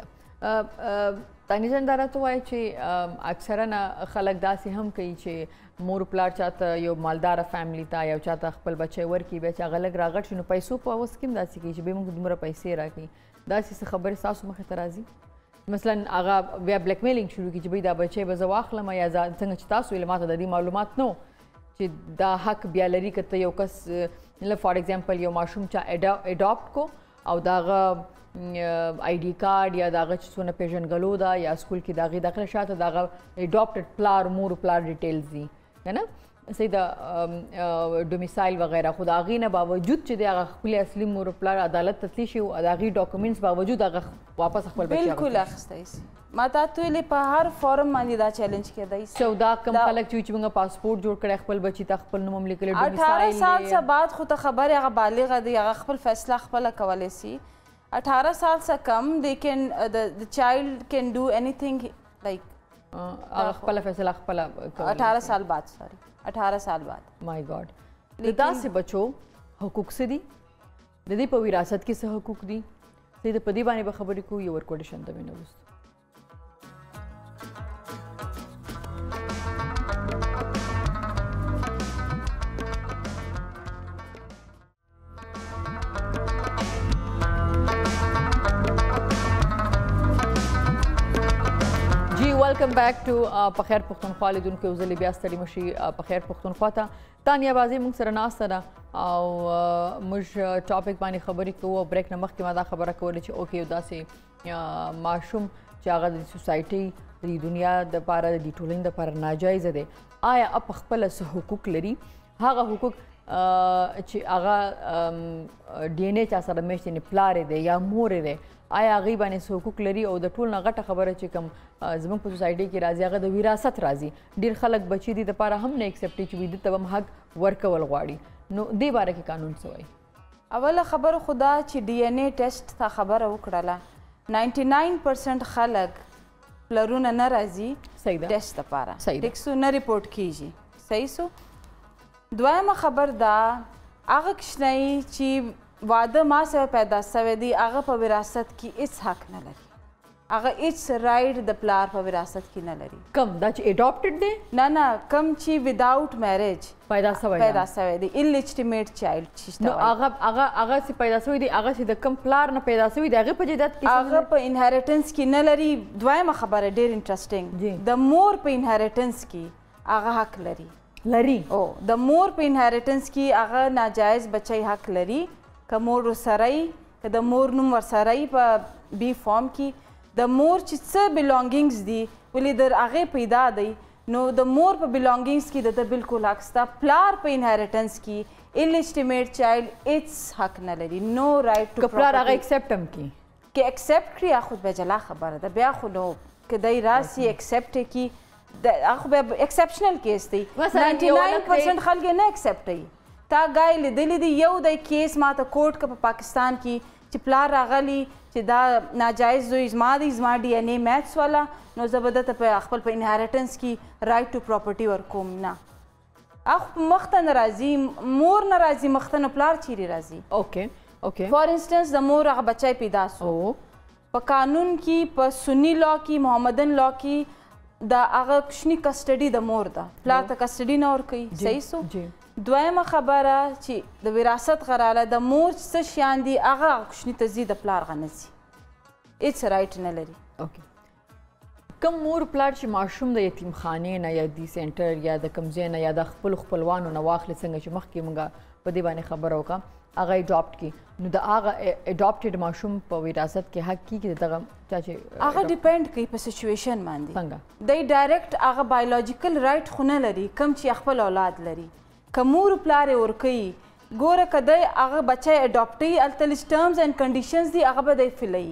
ده تانیا جان دا راته وایي چې اکثرا خلک داسې هم کوي چې مور پلار چاته یو مالداره فیملی ته یو چاته خپل بچی ورکړي بیا چې هغه لږ راغټ شي نو پیسو په اوس کې هم داسې کوي چې بیا موږ دومره پیسې راکړي داسې څه خبرې ستاسو مخې ته راځي مثلا هغه بیا بلیک میلینګ شروع کړي چې بهی دا بچی به زه واخلم یا څنګه چې تاسو ویل ما ته د دې معلومات نه چې دا حق بیا لري که ته یو کس فار ایگزامپل یو ماشوم چا اډاپټ کو او د هغه آی ډي کارډ یا د هغه چې څونه پیژنګلو ده یا سکول کې د هغې داخله شاته د هغه اډاپټډ پلار مور پلار ډیټیلز دي که نه صحیح د ډومیسایل وغیره خو د هغې نه باوجود چې د هغه خپلې اصلي مور پلار عدالت ته تللی شي او د هغې ډاکومنټس باوجود هغه واپس خپل بچی بالکل اخیستی سي ما تا ته ویلې په هر فارم باندې دا چیلنج کیدی سي سو دا کم خلک چې چې موږ پاسپورټ جوړ کړی خپل بچي ته خپل نوم هم لیکلی اټھارہ سال څخه بعد خو ته خبر هغه بالغه دی هغه خپل فیصله خپله کولی سي اٹھارہ سال سے کم they can uh, the the child can do anything like هغه خپل فیصله خپل اٹھارہ سال بعد سوري اٹھارہ سال بعد مای ګاډ د داسې بچو حقوق څه دي د دې په وراثت کې څه حقوق دي د په دې باندې به خبرې کوو یو ورکوډیشن ته مې نه وروسته ویلکم بیک ټو په خیر پښتونخوا لیدونکو یو ځل بیا ستړي مشي په خیر پښتونخوا ته تانیا بازي موږ سره ناسته ده او موږ ټاپک باندې خبرې کوو او بریک نه مخکې ما دا خبره کوله چې اوکې یو داسې ماشوم چې هغه د سوسایټي د دنیا دپاره د دې ټولنې دپاره ناجایزه دی آیا په خپله څه حقوق لري هغه حقوق چې هغه ډي ان اے چا سره میشت یعنې پلار دی یا مور دی آیا هغوی باندې څه حقوق لري او د ټول نه غټه خبره چې کوم زموږ په سوسایټي کې راځي هغه د وراثت راځي ډېر خلک بچي دي دپاره هم نه ایکسپټي چې وي ده ته هم حق ورکول غواړي نو دې باره کې قانون څه وایي اوله خبره خو دا چې ډي ان اے ټیسټ ته خبره وکړله ناینټي ناین پرسنټ خلک پلرونه نه راځي ټیسټ دپاره ټیک سو نه ریپورټ کیږي صحیح سو دویمه خبر دا هغه کوچنی چې واده ما سره پیدا سوی دی هغه په وراثت کې هیڅ حق نه لري هغه هیڅ رایټ د پلار په وراثت کې نه لري کم دا چې اډاپټډ دی نه نه کم چې وداوټ میریج پیدا سوی پیدا سوی دی انلیجټیمیټ چایلډ چې نو هغه هغه هغه چې پیدا سوی دی هغه چې د کم پلار نه پیدا سوی دی هغه په جدت کې هغه په انهریټنس کې نه لري دویمه خبره ډېر انټرسټینګ د مور په انهریټنس کې هغه حق لري لري او د مور په انهریټنس کې هغه ناجایز بچی حق لري که مور ورسره یي که د مور نوم ورسره یي په بي فارم کې د مور چې څه بلانګینګز دي ولې د هغې پیدا دی نو د مور په بلانګینګز کې د ده بالکل حق شته پلار په انهریټنس کې انلیجټیمیټ چایلډ هیڅ حق نه لري نو رایټ ټو که پلار هغه ایکسپټ هم کړي که ایکسپټ کړي هغه خو بیا جلا خبره ده بیا خو نو که دی راسي ایکسپټ یې کړي هغه خو بیا ایکسپشنل کیس دی ناینټي ناین پرسنټ خلک یې نه ایکسپټ کوي تا ګای لیدلی دی یو دی کیس ما ته کوټ که په پاکستان کې چې پلار راغلی چې دا ناجایز زوی زما دی زما ډي ان اے میچ والا نو زه به دته په خپل په انهریټنس کې رایټ ټو پراپرټي ورکوم نه هغه مخ ته نه راځي مور نه راځي مخ ته نه پلار چیرې راځي اوکې اوکې فار انسټنس د مور هغه بچی پیدا سو په قانون کې په سني لا کې محمدن لا کې د هغه کوچني کسټډي د مور ده پلار ته کسټډي نه ورکوي صحیح سو دویمه خبره چې د وراثت غراله د مور څه شیان دي هغه کوچني ته ځي د پلار غه نه ځي هېڅ رایټ نه لري اوکې کوم مور پلار چې ماشوم د یتیم خانې نه یا دي سینټر یا د کوم ځای نه یا د خپلو خپلوانو نه واخلي څنګه چې مخکې موږ په دې باندې خبره وکړه هغه اډاپټ کړي نو د هغه اډاپټډ ماشوم په وراثت کې حق کېږي د دغه چا چې هغه ډیپینډ کوي په سچویشن باندې څنګه دی ډایرکټ هغه بایولوجیکل رایټ خو نه لري کوم چې خپل اولاد لري که مور پلار یې ورکوي ګوره که دی هغه بچی اډاپټوي هلته لږ ټرمز اینډ کنډیشنز دي هغه به دی فلوي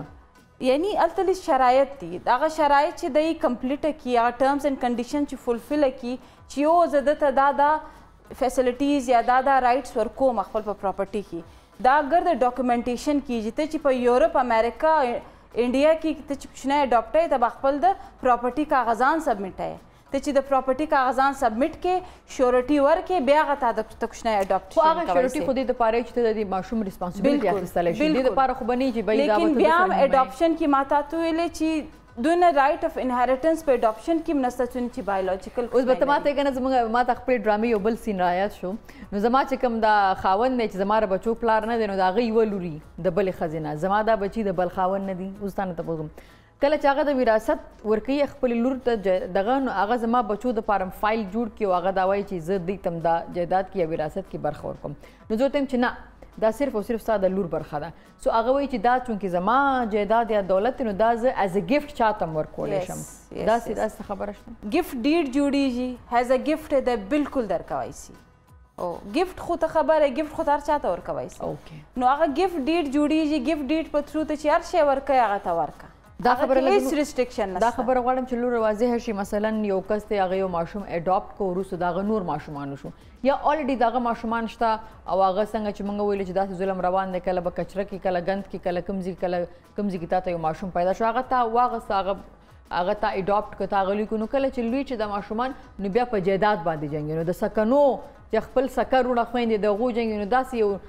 څنګه یعنی هلته لږ شرایط دي هغه شرایط چې دی کمپلیټه کړي هغه ټرمز اینډ کنډیشن چې فلفله کړي چې یو زه ده ته دا دا فیسلیټیز یا دا دا رایټس ورکوم خپل په پراپرټي کې دا اگر د ډاکومنټیشن کېږي ته چې په یورپ امریکا انډیا کې ته چې کوچنی اډاپټ یې ته به خپل د پراپرټي کاغذان سبمیټ یې ته چې د پراپرټي کاغذان سبمیټ کې شورټي ورکې بیا هغه تا د کوچنی اډاپټ خو هغه شورټي خو دې دپاره چې ته د دې ماشوم ریسپانسبلټي اخیستلی شي دې دپاره خو به نه چې بهي دا لیکن بیا هم اډاپشن کې ما تا ته ویلې چې دونه رایټ اف انهریټنس په اډاپشن کې هم نسته چې بایولوجیکل اوس به ته ما ته یې که نه زموږ ما ته خپلې ډرامې یو بل سین رایاد شو نو زما چې کوم دا خاوند دی چې زما د بچو پلار نه دی نو د هغه یوه لوري د بلې ښځې نه زما دا بچي د بل خاوند نه دي اوس تا نه تپوس کله چې هغه د وراثت ورکوي خپلې لور ته دغه نو هغه زما بچو دپاره فایل جوړ کړي او هغه دا وایي چې زه دوی ته هم دا جایداد کې یا وراثت کې برخه ورکوم نو زه ورته یم چې نه دا صرف او صرف ستا د لور برخه ده سو هغه وایي چې دا چونکې زما جایداد یا دولت دی نو دا زه ایز ا ګفټ چا ته هم ورکولی شم داسې داسې خبره شته ګفټ ډیډ جوړیږي هیز ا ګفټ دی بالکل درکوی سي او ګفټ خو ته خبره ګفټ خو ته هر چا ته ورکوی سي نو هغه ګفټ ډیډ جوړیږي ګفټ ډیډ په تھرو ته چې هر شی ورکوي هغه ته ورکه دا خبره هیڅ ریسټریکشن نشته دا خبره غواړم چې لور واضح شي مثلا یو کس دی هغه یو ماشوم اډاپټ کو وروسته د هغه نور ماشومانو شو یا الریډي د هغه ماشومان شته او هغه څنګه چې موږ ویلو چې داسې ظلم روان دی کله به کچره کې کله ګند کې کله کوم ځای کله کوم ځای کې تا ته یو ماشوم پیدا شو هغه تا واغسته هغه هغه تا اډاپټ کړه تا هغه لوی کړو نو کله چې لوی چې د ماشومان نو بیا په جایداد باندې جنګي نو د سکنو چې خپل سکه وروڼه خویندې د هغو جنګي نو داسې یو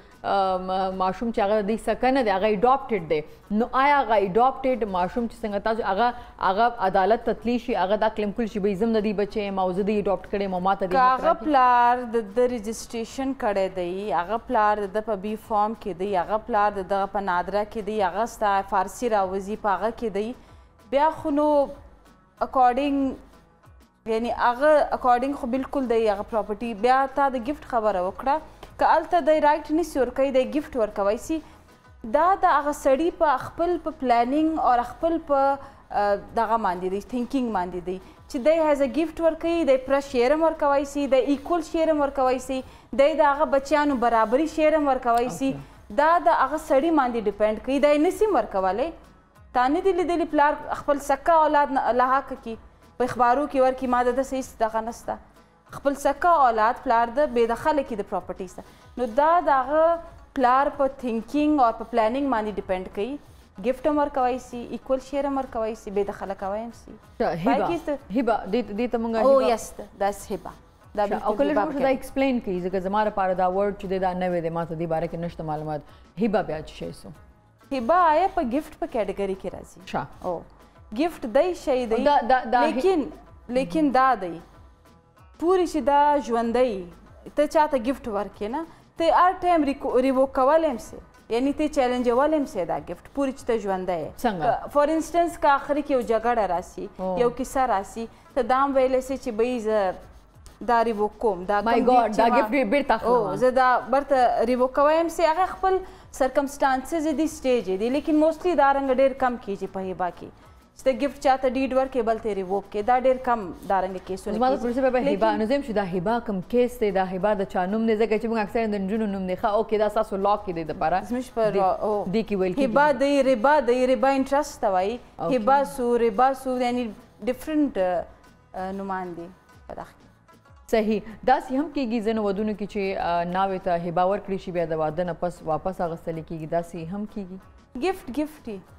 ماشوم چې هغه دی سکه نه دی هغه اډاپټډ دی نو آیا هغه اډاپټډ ماشوم چې څنګه تاسو هغه هغه عدالت ته تللی شي هغه دا کلیم کړي چې بهی زه هم د دې بچی یم او زه دې اډاپټ کړی یم او ما ته که هغه پلار د ده رجسټریشن کړی دی هغه پلار د ده په بي فارم کې دی هغه پلار د دغه په نادره کې دی هغه ستا فارسي راوځي په هغه کې دی بیا خو نو اکارډینګ یعنی هغه اکارډینګ خو بالکل دی هغه پراپرټي بیا تا د ګفت خبره وکړه که هلته دی رایټ نشي ورکوي دی ګفت ورکوی سي دا د هغه سړي په خپل په پلانینګ او خپل په دغه باندې دی تھینکینګ باندې دی چې دی هیز ا ګفت ورکوي دی پوره شیر هم ورکوی سي دی ایکول شیر هم ورکوی سي دی د هغه بچیانو برابري شیر هم ورکوی سي دا د هغه سړي باندې ډیپینډ کوي دی نسي ورکولی تا نه دي لیدلي پلار خپل سکه اولاد لاحق کړي په اخبارو کې ورکړي ما د ده څه هېڅ دغه نشته خپل سکه اولاد پلار د بېدخله کړي د پراپرټۍ سره نو دا د هغه پلار په تھینکینګ او په پلانینګ باندې ډیپینډ کوي ګفت هم ورکوی سي ایکول شیر هم ورکوی سي بېدخله کوی هم سي هبه دې ته موږ او یس داس هبه دا او کله موږ دا ایکسپلین کوي ځکه زما لپاره دا ورډ چې دی دا نوی دی ما ته دې باره کې نشته معلومات هبه بیا څه شی سو هبه آیا په ګفت په کیټګري کې راځي ښه او ګفت دی شی دی لیکن لیکن دا دی پوری چې دا ژوندی ته چاته ګفت ورکړې نه ته هر ټایم ریووک کولی هم سي یعنی ته چیلنجولی هم سي دا ګفت پورې چې ته ژوندی یې فار انسټنس که آخري کې یو جګړه راسي یو کیسه راسي ته دا هم ویلی سي چې بهی زه دا ریووک کوم دا زه دا برته ریووک کوی هم سي هغه خپل سرکمسټانسز دي سټیج دي لیکن موسټلی دا رنګه ډېر کم کېږي په هبه کې چې ته ګفت چاته ډیډ ورکړې بل ته ریووک کې دا ډېر کم دا رنګه کیسونه زما د پروسې په هبه نو زم چې دا هبه کوم کیس دی دا هبه د چا نوم دی ځکه چې موږ اکثر د نجونو نوم دی ښه اوکې دا ستاسو لا کې دی دپاره زموږ په دې کې ویل هبه دی ربا دی ربا انټرسټ ته وایي هبه سو ربا سو یعنی ډفرنټ نومان دي په دغه صحیح داسې هم کېږي ځینو ودونو کې چې ناوې ته هبه ورکړي شي بیا د واده نه پس واپس اخیستلی کېږي داسې هم کېږي ګفت ګفت یي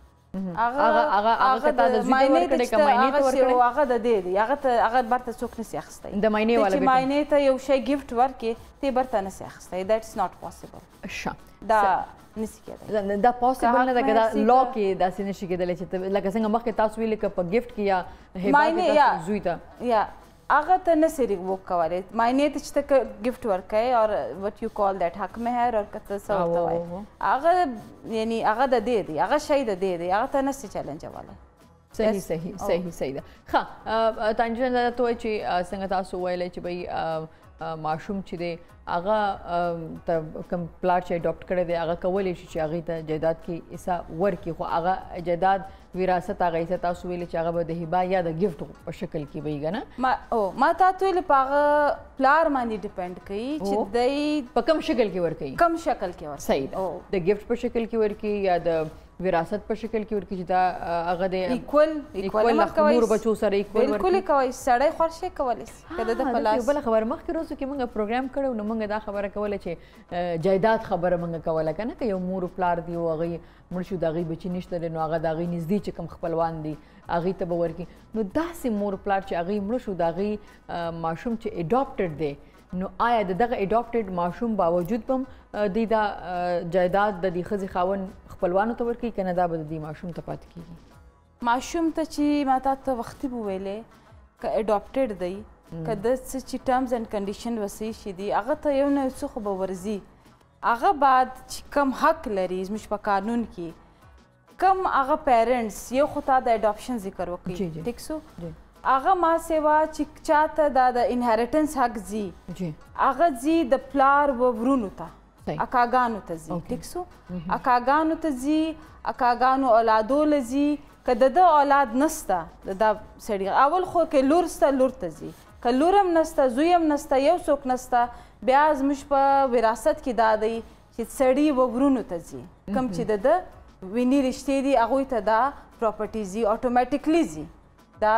هغه ته د زوی ورکړی که ماینې ته ورکړی هغه د دې دی هغه ته هغه برته څوک نسي اخیستی د ماینې والا چې ماینې ته یو شی ګفت ورکړې ته برته نسي اخیستی دیټس ناٹ پاسبل ښه دا نسي کېدی دا پاسبل نه ده که دا لا کې داسې نشي کېدلی چې لکه څنګه مخکې تاسو ویلي که په ګفت کې یا هبه کې تاسو زوی ته یا هغه ته نسي ریووک کولی ماینې ته چې ته ګفت ورکوې اور وټ یو کال دیټ حق مهر اور که ته څه ورته وایې هغه یعنی هغه د دې دی هغه شی د دې دی هغه ته نسي چیلنجولی صحیح صحیح صحیح صحیح ده ښه تانجان دا ته وایي چې څنګه تاسو ویلی چې بهی ماشوم چې دی هغه ته کوم پلار چې اډاپټ کړی دی هغه کولی شي چې هغې ته جایداد کې حصه ورکړي خو هغه جایداد وراثت هغه حصه تاسو ویلي چې هغه به د هبه یا د ګفت په شکل کې وي که نه ما او ما تا ته ویلې په هغه پلار باندې ډیپینډ کوي چې دی په کوم شکل کې ورکوي کم شکل کې ورکوي صحیح ده د ګفت په شکل کې ورکوي یا د وراثت په شکل کې ورکوي چې دا هغه د ایکول ایکول نورو بچو سره ایکول ورکوي بالکل کوي سړی خوښ شي کولی شي که د په لاس بله خبره مخکې ورځو کې موږ پروګرام کړی نو موږ دا خبره کوله چې جایداد خبره موږ کوله که نه که یو مور پلار دی او هغوی مړ شو د هغوی بچي نشته دی نو هغه د هغوی نږدې چې کوم خپلوان دي هغوی ته به ورکړي نو داسې مور پلار چې هغوی مړه شو د هغوی ماشوم چې اډاپټډ دی نو آیا د دغه اډاپټډ ماشوم باوجود به هم دوی دا جایداد د دې ښځې خاوند خپلوانو ته ورکوي که نه دا به د دې ماشوم ته پاتې کېږي ماشوم ته چې ما تا ته وختي به ویلې که اډاپټډ دی که د څه چې ټرمز اینډ کنډیشن وصیح شي دي هغه ته یو نه یو څه خو به ورځي هغه بعد چې کم حق لري زموږ په قانون کې کم هغه پیرنټس یو خو تا د اډاپشن ذکر وکړي ټیک سو هغه ما سیوا چې چاته دا د انهریټنس حق ځي هغه ځي د پلار و ورونو ته اکاګانو ته ځي ټیک سو اکاګانو ته ځي اکاګانو اولادو له ځي که د ده اولاد نسته د دا سړي اول خو که لور سته لور ته ځي که لور هم نسته زوی هم نسته یو څوک نسته بیا زموږ په وراثت کې دا دی چې سړي و ورونو ته ځي کوم چې د ده ویني رشتې دي هغوی ته دا پراپرټي ځي اټومیټیکلی ځي دا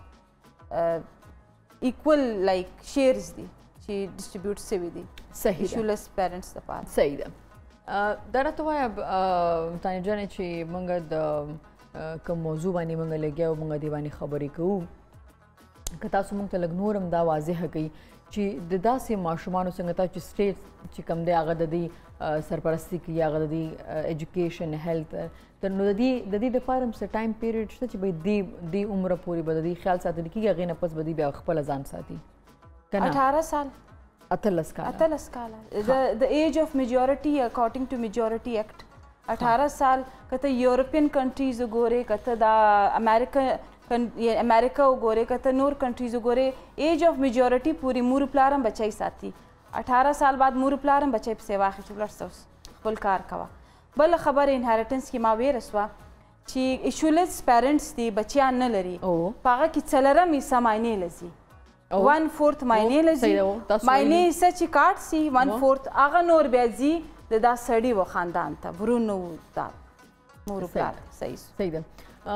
ایکول لایک شیرز دي چې ډسټریبیوټ سوي دي صحیح ایشولس پیرنټس لپاره صحیح ده دا راته وایه تانیا جانې چې موږ د کوم موضوع باندې موږ لګیا او موږ دې باندې خبرې کوو که تاسو موږ ته لږ نور هم دا واضحه کوي چې د داسې ماشومانو څنګه تاسو چې سټیټ چې کوم دی هغه د دې سرپرستي کوي هغه د دې ایجوکیشن هیلث نو د دې د دې دپاره هم څه ټایم پیریډ شته چې به دې دې عمره پورې به د دې خیال ساتل کېږي هغې نه پس به دوی بیا خپله ځان ساتي که نه اټاره سال اتلس کاله اتلس کاله د ایج اف میجورټي اکارډینګ ټو میجورټي ایکټ اټاره سال که ته یورپین کنټریز وګورې که ته د امریکا امریکا وګورئ که ته نور کنټریز وګورئ ایج آف میجورټي پورې مور پلار هم بچی ساتي اټاره سال بعد مور پلار هم بچی پسې واخلي چې ولاړ خپل کار کوه بله خبره انهریټنس کې ما ویره سوه چې ایشولیس پیرنټس دي بچیان نه لري په هغه کې څلرم حصه ماینې له ځي ون فورت ماینې له ځي ماینې حصه چې کاټ سي ون فورت هغه نور بیا ځي د دا سړي و خاندان ته ورونو دا مور پلار صحیح ده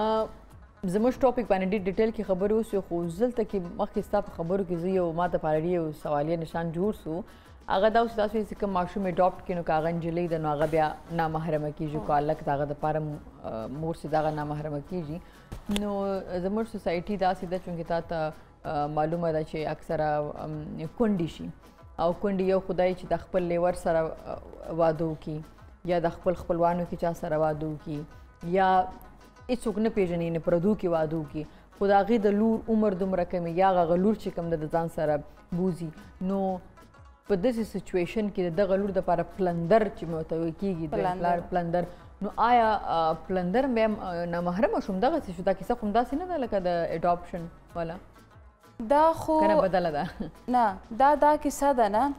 زموږ ټاپک باندې ډېر ډیټیل کې خبرې وسوې خو دلته کې مخکې ستا په خبرو کې زه یو ما ته پاره یو سوالیه نشان جوړ سو هغه دا اوس تاسو چې کوم ماشوم اډاپټ کړي نو که هغه نجلۍ ده نو هغه بیا نامحرمه کېږي که هلک د هغه دپاره مور چې دغه نامحرمه کېږي نو زموږ سوسایټي داسې ده چونکې تا ته معلومه ده چې اکثره کونډې شي او کونډې یو خدای چې د خپل لیور سره واده وکړي یا د خپل خپلوانو کې چا سره واده وکړي یا هېڅوک نه پېژني نه پردو کې واده وکړي خو د هغې د لور عمر دومره کم یا هغه لور چې کوم ده د ځان سره بوځي نو په داسې سچویشن کې د دغه لور دپاره پلندر چې ورته ویل کېږي د پلار پلندر نو آیا پلندر بیا نامحرمه شوم دغسې شو دا کیسه خو همداسې نه ده لکه د اډاپشن والا دا خو کنه بدله ده نه دا دا کیسه ده نه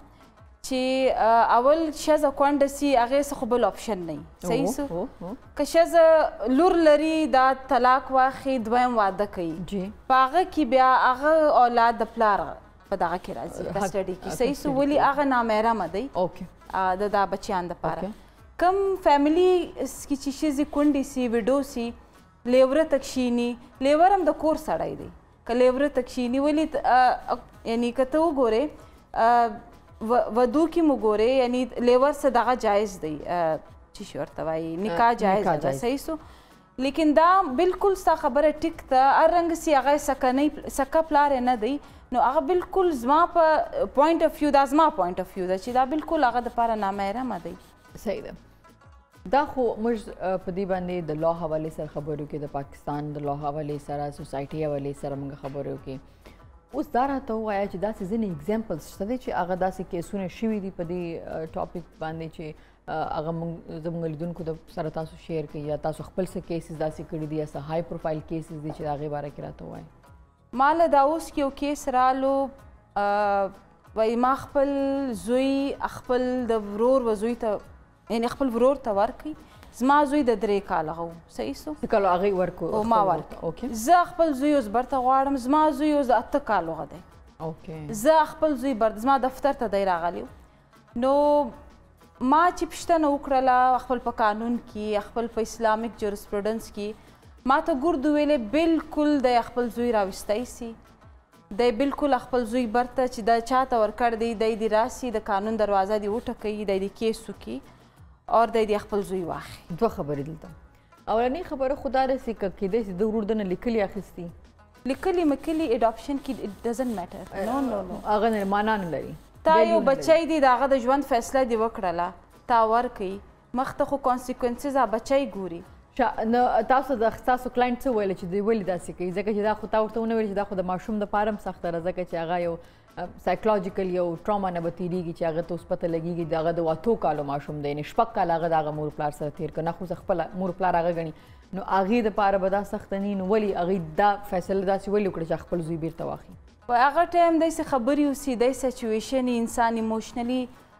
چې اول ښځه کونډه سي هغې څه خو بل آپشن نه وي صحیح سو که ښځه لور لري دا طلاق واخلي دویم واده کوي په هغه کې بیا هغه اولاد د پلار په دغه کې راځي کسټډي کې صحیح سو ولې هغه نامحرمه دی د دا بچیان دپاره کم فیملی کې چې ښځې کونډې سي ویډو سي لیوره ته کښیني لیور هم د کور سړی دی که لیوره ته کښیني ولې یعنې که ته وګورې ودو کې مو ګورې یعنی لیور څه دغه جایز دی چې شي ورته وایي نکاح جایز ده صحیح سو لیکن دا بالکل ستا خبره ټیک ده هر رنګ سي هغه سکه سکه پلار نه دی نو هغه بالکل زما په پوینټ اف ویو دا زما پوینټ اف ویو ده چې دا بالکل هغه دپاره نامحرمه دی صحیح ده دا خو موږ په دې باندې د لا حوالې سره خبرو کې د پاکستان د لا حوالې سره سوسایټي حوالې سره موږ خبرو کې اوس دا راته ووایه چې داسې ځینې اګزامپلز شته دی چې هغه داسې کیسونه شوي دي په دې ټاپک باندې چې هغه موږ زموږ لیدونکو د سره تاسو شیر کړئ یا تاسو خپل څه کیسز داسې کړي دي یا څه های پروفایل کیسز دي چې د هغې باره کې راته ووایي ما له دا اوس کې یو کیس رالو وایي ما خپل زوی خپل د ورور و زوی ته یعنې خپل ورور ته ورکړي زما زوی د درې کاله هغه و صحیح سو څه کالو هغې ورکړو ما ورکړو زه خپل زوی اوس برته غواړم زما زوی اوس د اته کالو هغه دی زه خپل زوی بر زما دفتر ته دی راغلی نو ما چې پوښتنه وکړله خپل په قانون کې خپل په اسلامیک جورسپروډنس کې ما ته ګردو ویلې بالکل دی خپل زوی راوستی سي دی بالکل خپل زوی برته چې دا چاته ورکړ دی دی دې راسي د قانون دروازه دې وټکوي دی دې کیس وکړي اور دی دې خپل زوی واخلي دوه خبرې دلته اولنۍ خبره خو دا رسي که کیدای سي د ورور دنه لیکلي اخیستي لیکلي مکلي اډاپشن کې اټ ډزنټ میټر نو نو نو هغه نه معنا نه لري تا یو بچی دی د هغه د ژوند فیصله دې وکړله تا ورکوي مخته خو کانسیکوینسز هغه بچی ګوري نو تاسو د تاسو کلاینټ څه ویل چې دوی ولې داسې کوي ځکه چې دا خو تا ورته ونه ویل چې دا خو د ماشوم دپاره هم سخته ده ځکه چې هغه یو سایکولوژیکل یو ټراما نه به تېرېږي چې هغه ته اوس پته لګېږي د هغه د اتو کالو ماشوم دی یعنې شپږ کاله هغه د هغه مور پلار سره تېر کړه نه خو زه خپله مور پلار هغه ګڼي نو هغې دپاره به دا سخته نه وي نو ولې هغې دا فیصله داسې ولې وکړه چې خپل زوی بیرته واخلي په هغه ټایم داسې خبرې اوسي داسې سچویشن انسان ایموشنلي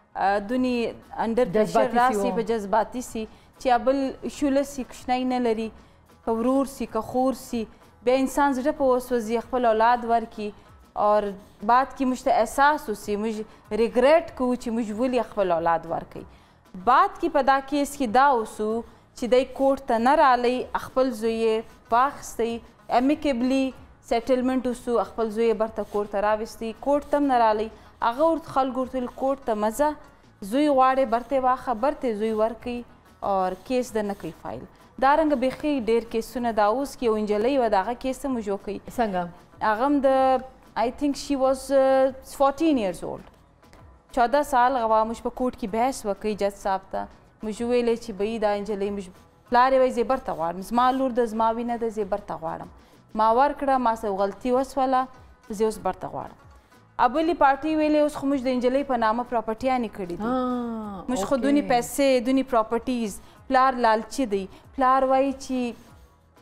دونی انډر پریشر راسي په جذباتي سي چې بل شوله سي کوچنی نه لري که ورور سي که خور سي بیا انسان زړه په وسوځي خپل اولاد ورکړي اور بعد کې موږ ته احساس وسي موږ ریګریټ کوو چې موږ ولې خپل اولاد ورکوي بعد کې په دا کیس کې دا وسو چې دی کورټ ته نه رالی خپل زوی یې واخیستی امیکیبلی سیټلمنټ وسو خپل زوی یې برته کور ته راوستی کورټ ته هم نه رالی هغه ورته خلکو ورته ویل کورټ ته مه ځه زوی غواړې برته واخه برته زوی ورکوي اور کیس د نه کوي فایل دارنګه بیخي ډېر کیسونه دا اوس کې یو نجلۍ وه د هغه کیس هم وژو کوي څنګه هغه هم د I think she was uh, fourteen years old. چودہ سال غوا موږ په کوټ کې بحث وکړی جج صاحب ته موږ ویلې چې بهی دا نجلۍ موږ پلار یې وایي زه برته غواړم زما لور ده زما وینه ده زه برته غواړم ما ورکړه ما څه غلطي وسوله زه اوس برته غواړم ابلې پارټي ویلې اوس خو موږ د نجلۍ په نامه پراپرټیانې کړي دي موږ خو دونې پیسې دونې پراپرټیز پلار لالچي دی پلار وایي چې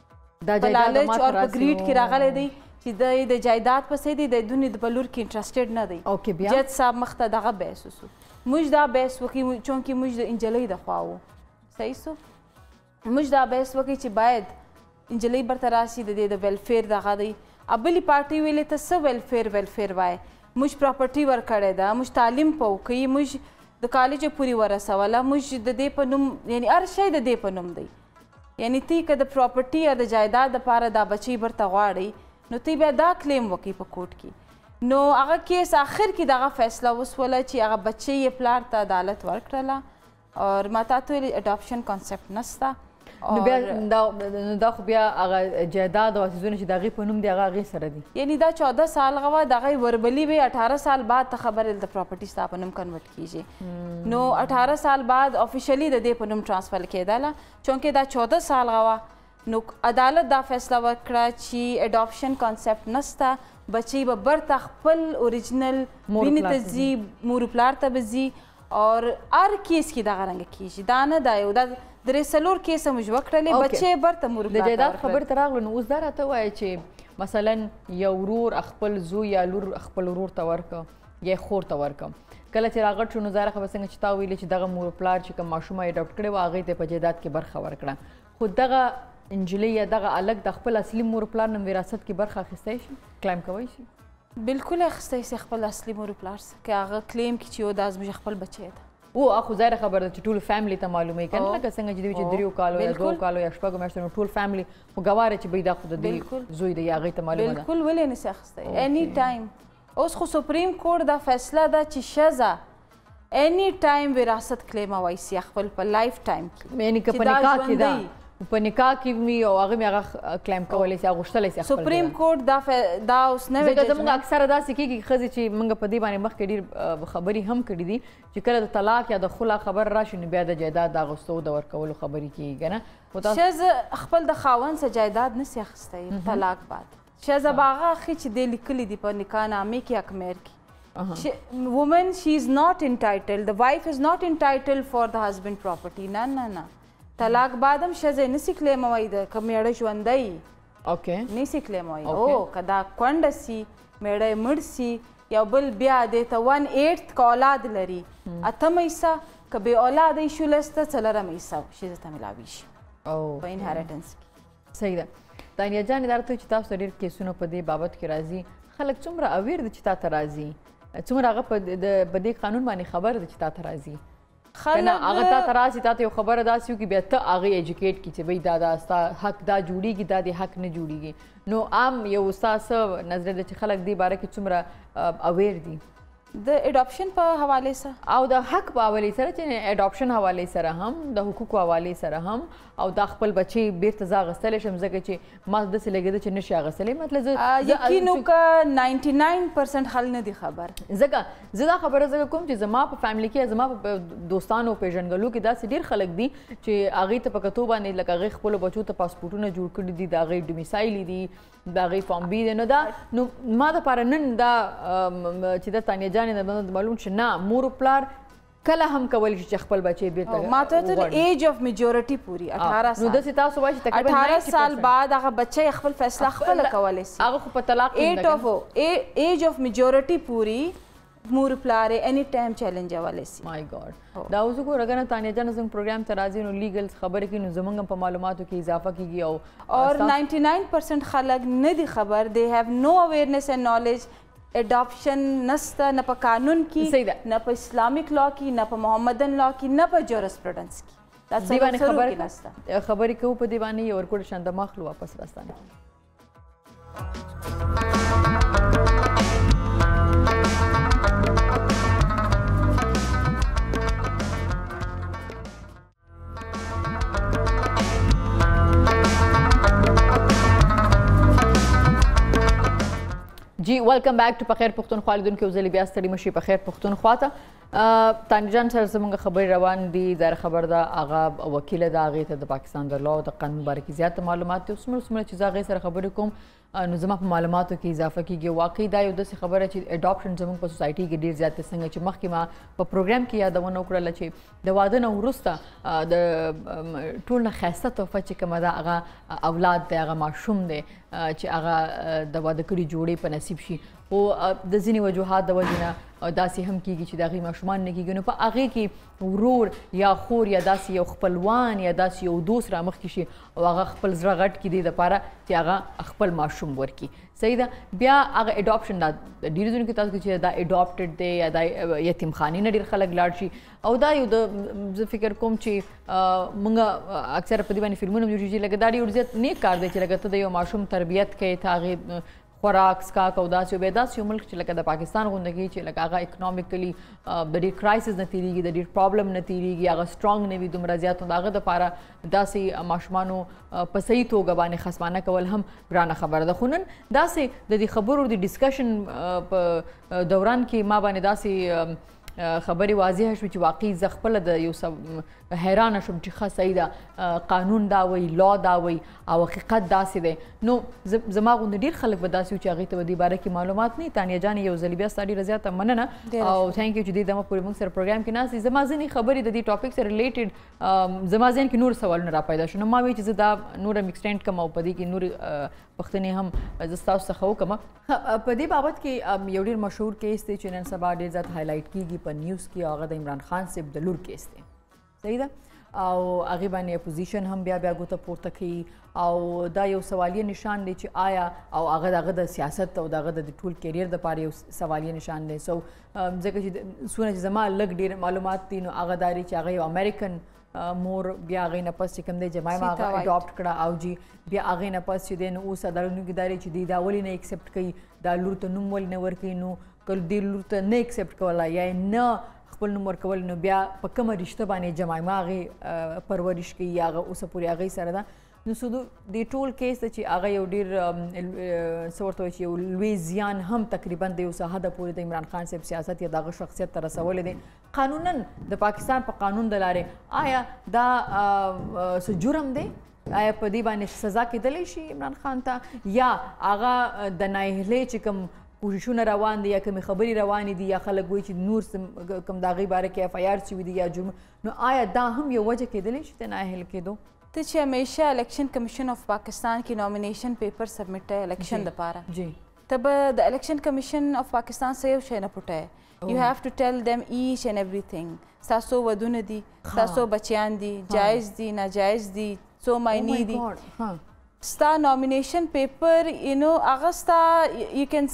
په لالچ او په ګریډ کې راغلی دی چې د د جایداد پسې دی د دونې د بلور کې انټرسټډ نه دی. جج صاحب مخ ته دغه بحث وسو موږ دا بحث وکړي چونکې موږ د انجلۍ د خوا وو صحیح سو موږ دا بحث وکړي چې باید انجلۍ برته راشي د دې د ویلفیر دغه دی. بلې پارټۍ ویلې ته څه ویلفیر ویلفیر وایي موږ پراپرټي ورکړې ده موږ تعلیم په وکړي موږ د کالجه پورې ورسوله موږ د دې په نوم یعنی هر شی د دې په نوم دی. یعنی تی که د پراپرټي یا د جایداد دپاره دا بچی برته غواړئ نو تی بیا دا کلیم وکړي په کوټ کې. نو هغه کیس آخر کې دغه فیصله وسوله چې هغه بچی یې پلار ته عدالت ورکړله او ما تا ته ویلې اډاپشن کانسپټ نسته. نو بیا دا خو بیا هغه جایداد او څیزونه چې د هغې په نوم دی هغه هغې سره دي. یعنی دا چوده سال غوه د هغې وربلي وې اټاره سال بعد ته خبرې د پراپرټي ستا په نوم کنورټ کیږي. نو اټاره سال بعد افیشلی د دې په نوم ټرانسفر کېدله چونکې دا چوده سال غوه. نو عدالت دا فیصله وکړه چې اډاپشن کانسپټ نسته بچی به برته خپل اوریجنل وینې ته ځي مور پلار ته به ځي او هر کیس کې دغه رنګه کیږي. دا نه دا یو دا درې څلور کیسه موږ وکړلې بچی برته مور پلار ته د جایداد خبرې ته راغلو نو اوس دا راته ووایه چې مثلا یو ورور خپل زوی یا لور خپل ورور ته ورکړه یا خور ته ورکړه کله چې راغټ شو نو ظاهره خبره څنګه چې تا ویلې چې دغه مور پلار چې کوم ماشومه یې اډاپټ کړی و هغې ته په جایداد کې برخه ورکړه خو دغه انجلۍ یا دغه هلک د خپل اصلي مور پلار نه وراثت کې برخه اخیستی شي کلیم کوی شي؟ بالکل اخیستی شي خپل اصلي مور پلار څخه که هغه کلیم کړي چې دا زموږ خپل بچی ده. او خو ظاهره خبره ده چې ټول فیملی ته معلوموي که نه لکه څنګه چې دوی چې دریو کالو یا دوو کالو یا شپږو میاشتو نو ټول فیملی خو ګواره چې بی دا خو د دوی زوی دی یا هغې ته معلومه ده. بالکل ولې نشي اخیستی اني ټایم. اوس خو سپریم کورټ دا فیصله ده چې ښځه اني ټایم وراثت کلیموی شي خپل په لایف ټایم کې یعنې که په نکاح کې ده په نکاح کې وي او هغه مې هغه کلیم کولی شي اغوښتلی شي خپل سپریم کورټ دا دا اوس نوی ځکه زموږ اکثره داسې کېږي ښځې چې موږ په دې باندې مخکې ډېر خبرې هم کړي دي چې کله د طلاق یا د خلا خبر راشي نو بیا د جایداد د اغوستو د ورکولو خبرې کېږي که نه ښځه خپل د خاوند څخه جایداد نسي اخیستی طلاق بعد ښځه به هغه اخلي چې دی لیکلي دي په نکاح نامې کې حکمیر کې woman she is not entitled the wife is not entitled for the husband property نه نه نه طلاق بعد هم ښځې نسي کلیموی ده که میړه ژوندی نسي کلیموی او که دا کونډه سي میړه یې مړ سي یو بل بیا دې ته ون ایټ که اولاد لري اتم حصه که بې اولاده یې شولس ته څلرم حصه ښځې ته میلاوي شي په انهریټنس کې. صحیح ده. دانیه جانې دا راته چې تاسو ډېر کیسونه په دې بابت کې راځي خلک څومره اویر دي چې تا ته راځي څومره هغه په دې قانون باندې خبر ده چې تا ته راځي خلک هغه تا ته راسي تا ته یو خبره داسې وکړي بیا ته هغې ایجوکیټ کړي چې بهی دا دا ستا حق دا جوړېږي دا د حق نه جوړېږي. نو عام یو ستا څه نظر ده چې خلک دې باره کې څومره اویر دي د اډاپشن په حوالې سره او د حق په حوالې سره چې اډاپشن حوالې سره هم د حقوقو حوالې سره هم او دا خپل بچی بیرته زه اخیستلی شم ځکه چې ما داسې لګېده چې نشي اخیستلی مطلب زه یقین وکړه ناینټي ناین پرسنټ خلک نه دي خبر ځکه زه دا خبره ځکه کوم چې زما په فیملی کې زما په دوستانو پیژنګلو کې داسې ډېر خلک دي چې هغې ته په کتو باندې لکه هغې خپلو بچو ته پاسپورټونه جوړ کړي دي د هغې ډومیسایلي دي د هغې فارم بي دی نو دا نو ما دپاره نن دا چې دا تانیه جانې معلوم چې نه مور پلار کله هم کولی شي چې خپل بچی بیرته ما ته تر ایج اف میجورټي پوري اټھارہ سال نو داسې تاسو وایي چې تقریبا اټھارہ سال بعد هغه بچی خپل فیصله خپل کولی شي هغه خو په طلاق ایٹ اف ایج اف میجورټي پوري مور پلار اني ټایم چیلنج والی شي مای ګاډ دا اوس ګوره کنه تانیه جان زموږ پروګرام ته راځي نو لیګل خبرې کوي نو زموږ په معلوماتو کې اضافه کیږي او اور ناینټي ناین پرسنټ خلک نه دي خبر دے هیو نو اویرنس اینڈ نالج اډاپشن نسته نه په قانون کې نه په اسلامیک لا کې نه په محمدن لا کې نه په جورسپروډنس کې دا څه خبرې نسته خبرې کوو په دې باندې یو ورکوټ شاند مخلو واپس راستانه جی ویلکم بیک ټو په خیر پښتونخوا لیدونکو ځلې بیا ستړي مشي په خیر پښتونخوا ته تانیه جان سره زموږ خبرې روان دي دا خبر ده هغه وکیله ده هغې ته د پاکستان د لا او د قانون باره کې زیات معلومات دي اوس څومره چې زه هغې سره خبرې کوم نو زما په معلوماتو کې اضافه کیږي. واقعي دا یو داسې خبره چې اډاپشن زموږ په سوسایټي کې ډیر زیات څنګه چې مخکې ما په پروګرام کې یادونه وکړله چې د واده نه وروسته د ټول نه ښایسته تحفه چې کومه ده هغه اولاد دی، هغه ماشوم دی چې هغه د واده کړي جوړې په نصیب شي. خو د ځینې وجوهات د وجې نه داسې هم کیږي چې د هغې ماشومان نه کیږي، نو په هغې کې ورور یا خور یا داسې یو خپلوان یا داسې یو دوست رامخکې شي او هغه خپل زړه غټ کړي دې دپاره چې هغه خپل ماشوم ورکړي. صحیح ده. بیا هغه اډاپشن دا ډېرو ځینو کې تاسو چې دا اډاپټډ دی یا دا یتیمخانې نه ډېر خلک لاړ شي او دا یو د زه فکر کوم چې موږ اکثره په دې باندې فلمونه جوړ شي چې لکه دا ډېر زیات نیک کار دی چې لکه ته د یو ماشوم تربیت کوې، ته هغې خوراک څښاک او داسې بیا داسې یو ملک چې لکه د پاکستان غونډه کې چې لکه هغه اکنامیکلي د ډېر کرایسس نه تېرېږي، د ډېر پرابلم نه تېرېږي، هغه سټرانګ نه وي دومره زیات، نو د هغه دپاره داسې ماشومانو په صحیح توګه باندې خصمانه کول هم ګرانه خبره ده. خو نن داسې د دې خبرو د ډسکشن په دوران کې ما باندې داسې خبرې واضحه شوې چې واقعي زه خپله د یو څه حیرانه شوم چې ښه صحیح ده، قانون دا وایي، لا دا وایي او حقیقت داسې دی. نو زما غوندې ډېر خلک به داسې وي چې هغوی ته به دې باره کې معلومات نه وي. تانیا جانې یو ځلې بیا ستا ډېره زیاته مننه او تھینک یو چې دې دمه پورې موږ سره پروګرام کې ناست دي. زما ځینې خبرې د دې ټاپک سره ریلیټډ زما ذهن کې نور سوالونه را پیدا شو، نو ما وایي چې زه دا نور هم ایکسټینډ کړم او په دې کې نور پوښتنې هم زه ستاسو څخه وکړم. په دې بابت کې یو ډېر مشهور کیس دی چې نن سبا ډېر زیات هایلایټ کیږي په نیوز کې، هغه د عمران خان صاحب د لور کیس دی. صحیح ده. او هغې باندې اپوزیشن هم بیا بیا ګوته پورته کوي او دا یو سوالیه نشان دی چې آیا او هغه د هغه د سیاست او د هغه د ټول کیریر دپاره یو سوالیه نشان دی. سو ځکه چې څونه چې زما لږ ډېر معلومات دي نو هغه دا دی چې هغه یو امریکن مور بیا هغې نه پس چې کوم دی جمایما هغه اډاپټ کړه او جی بیا هغې نه پس چې دی نو اوس عدالتونو کې دا دی چې دوی دا ولې نه ایکسپټ کوي، دا لور ته نوم ولې نه ورکوي، نو که دې لور ته نه ایکسپټ کولی یا نه خپل نوم ورکول، نو بیا په کومه رشته باندې جمایما هغې پرورش کوي یا هغه اوسه پورې هغې سره ده. نو سو د ټول کیس ته چې هغه یو ډېر څه ورته وایي چې یو لوی زیان هم تقریبا د یو څه حده پورې د عمران خان صاحب سیاست یا د هغه شخصیت ته رسولی دی. قانونا د پاکستان په قانون د لارې آیا دا څه جرم دی؟ آیا په دې باندې سزا کېدلی شي عمران خان ته یا هغه د نااهلۍ چې کوم کوششونه روان دي یا کومې خبرې روانې دي یا خلک وایي چې نور کوم د هغې باره کې اف آی آر شوي دي یا جرم، نو آیا دا هم یو وجه کېدلی شي د نااهل کېدو؟ ته چې همیشه الیکشن کمیشن آف پاکستان کې نامینیشن پیپر سبمټ کوې الیکشن دپاره، جی ته به د الیکشن کمیشن آف پاکستان څه یو شی نه پټوې. یو هیو ټو ټیل دیم ایچ اینڈ ایوریثینګ، ستاسو ودونه دي، ستاسو بچیان دي، جایز دي ناجایز دي، څو ماینې دي، ستا نامینیشن پیپر یو نو هغه ستا یو کین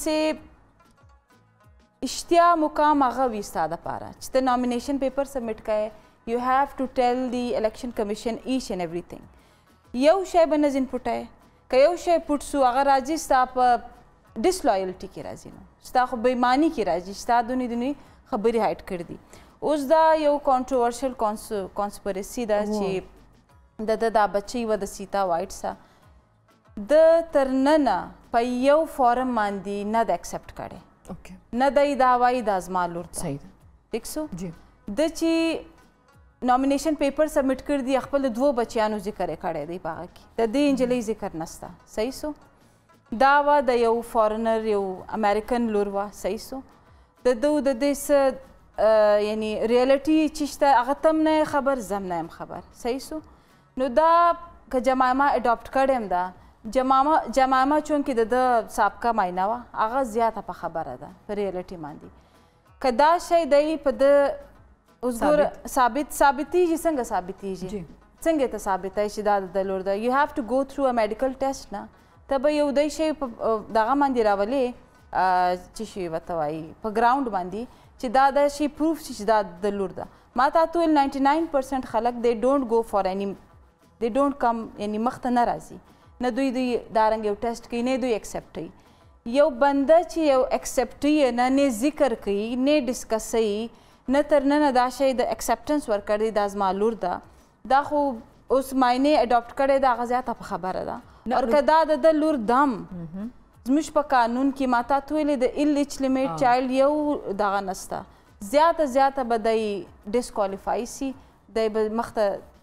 سې اشتیا مقام هغه وي ستا دپاره چې ته نامینیشن پیپر سبمټ کوې. یو هیو ټو ټیل دی الیکشن کمیشن ایچ اینڈ ایوریثینګ. یو شی به نه ځین پټوې، که یو شی پټ سو هغه راځي ستا په ډسلویلټي کې راځي، نو ستا خو بېایماني کې راځي، ستا دونې دونې خبرې هایډ کړي دي. اوس دا یو کانټروورشل کانسپریسي ده چې د ده دا بچی وه د سیتا وایټ سه د تر ننه په یو فارم باندې نه د اکسپټ کړی، نه دی دا وایي دا زما لور ده. ټیک سو د چې نامینیشن پیپر سبمټ کړي دي خپل دوو بچیانو ذکر یې کړی دی په هغه کې، د دې نجلۍ ذکر نشته. صحیح سو دا وه د یو فارنر یو امریکن لور وه. صحیح سو د ده د دې څه یعنی ریالټي چې شته هغه ته هم نه خبر، زه هم نه یم خبر. صحیح سو نو دا که جمایما اډاپټ کړی هم ده، جمایما جمایما چونکې د ده سابقه ماینه وه هغه زیاته په خبره ده په ریالټي باندې. که دا شی دی په ده اوس ګوره ثابت ثابتېږي، څنګه ثابتېږي، څنګه ته ثابتوي چې دا د لور ده؟ یو هیو ټو گو تھرو ا میډیکل ټیسټ. نه ته به یو دی شی په دغه باندې راولې چې شي ورته وایي په ګراونډ باندې چې دا دا شی پروف شي چې دا د لور ده. ما تا ته ویل ناینټي ناین پرسنټ خلک دی ډونټ گو فار اني، دی ډونټ کم، یعنی مخ ته نه راځي، نه دوی دوی دارنګ یو ټیسټ کوي، نه دوی ایکسپټ کوي. یو بنده چې یو ایکسپټ یې نه نه ذکر کوي نه ډسکس کوي نه تر ننه دا شی د اکسپټنس ورکړی دا زما لور ده، دا خو اوس ماینې اډاپټ کړی ده هغه زیاته په خبره ده. او که دا د ده لور دم زموږ په قانون کې ما تا ته ویلې د ایلیجیټیمیټ چایلډ یو دغه نسته، زیاته زیاته به دی ډسکوالیفای سي، دی به مخ ته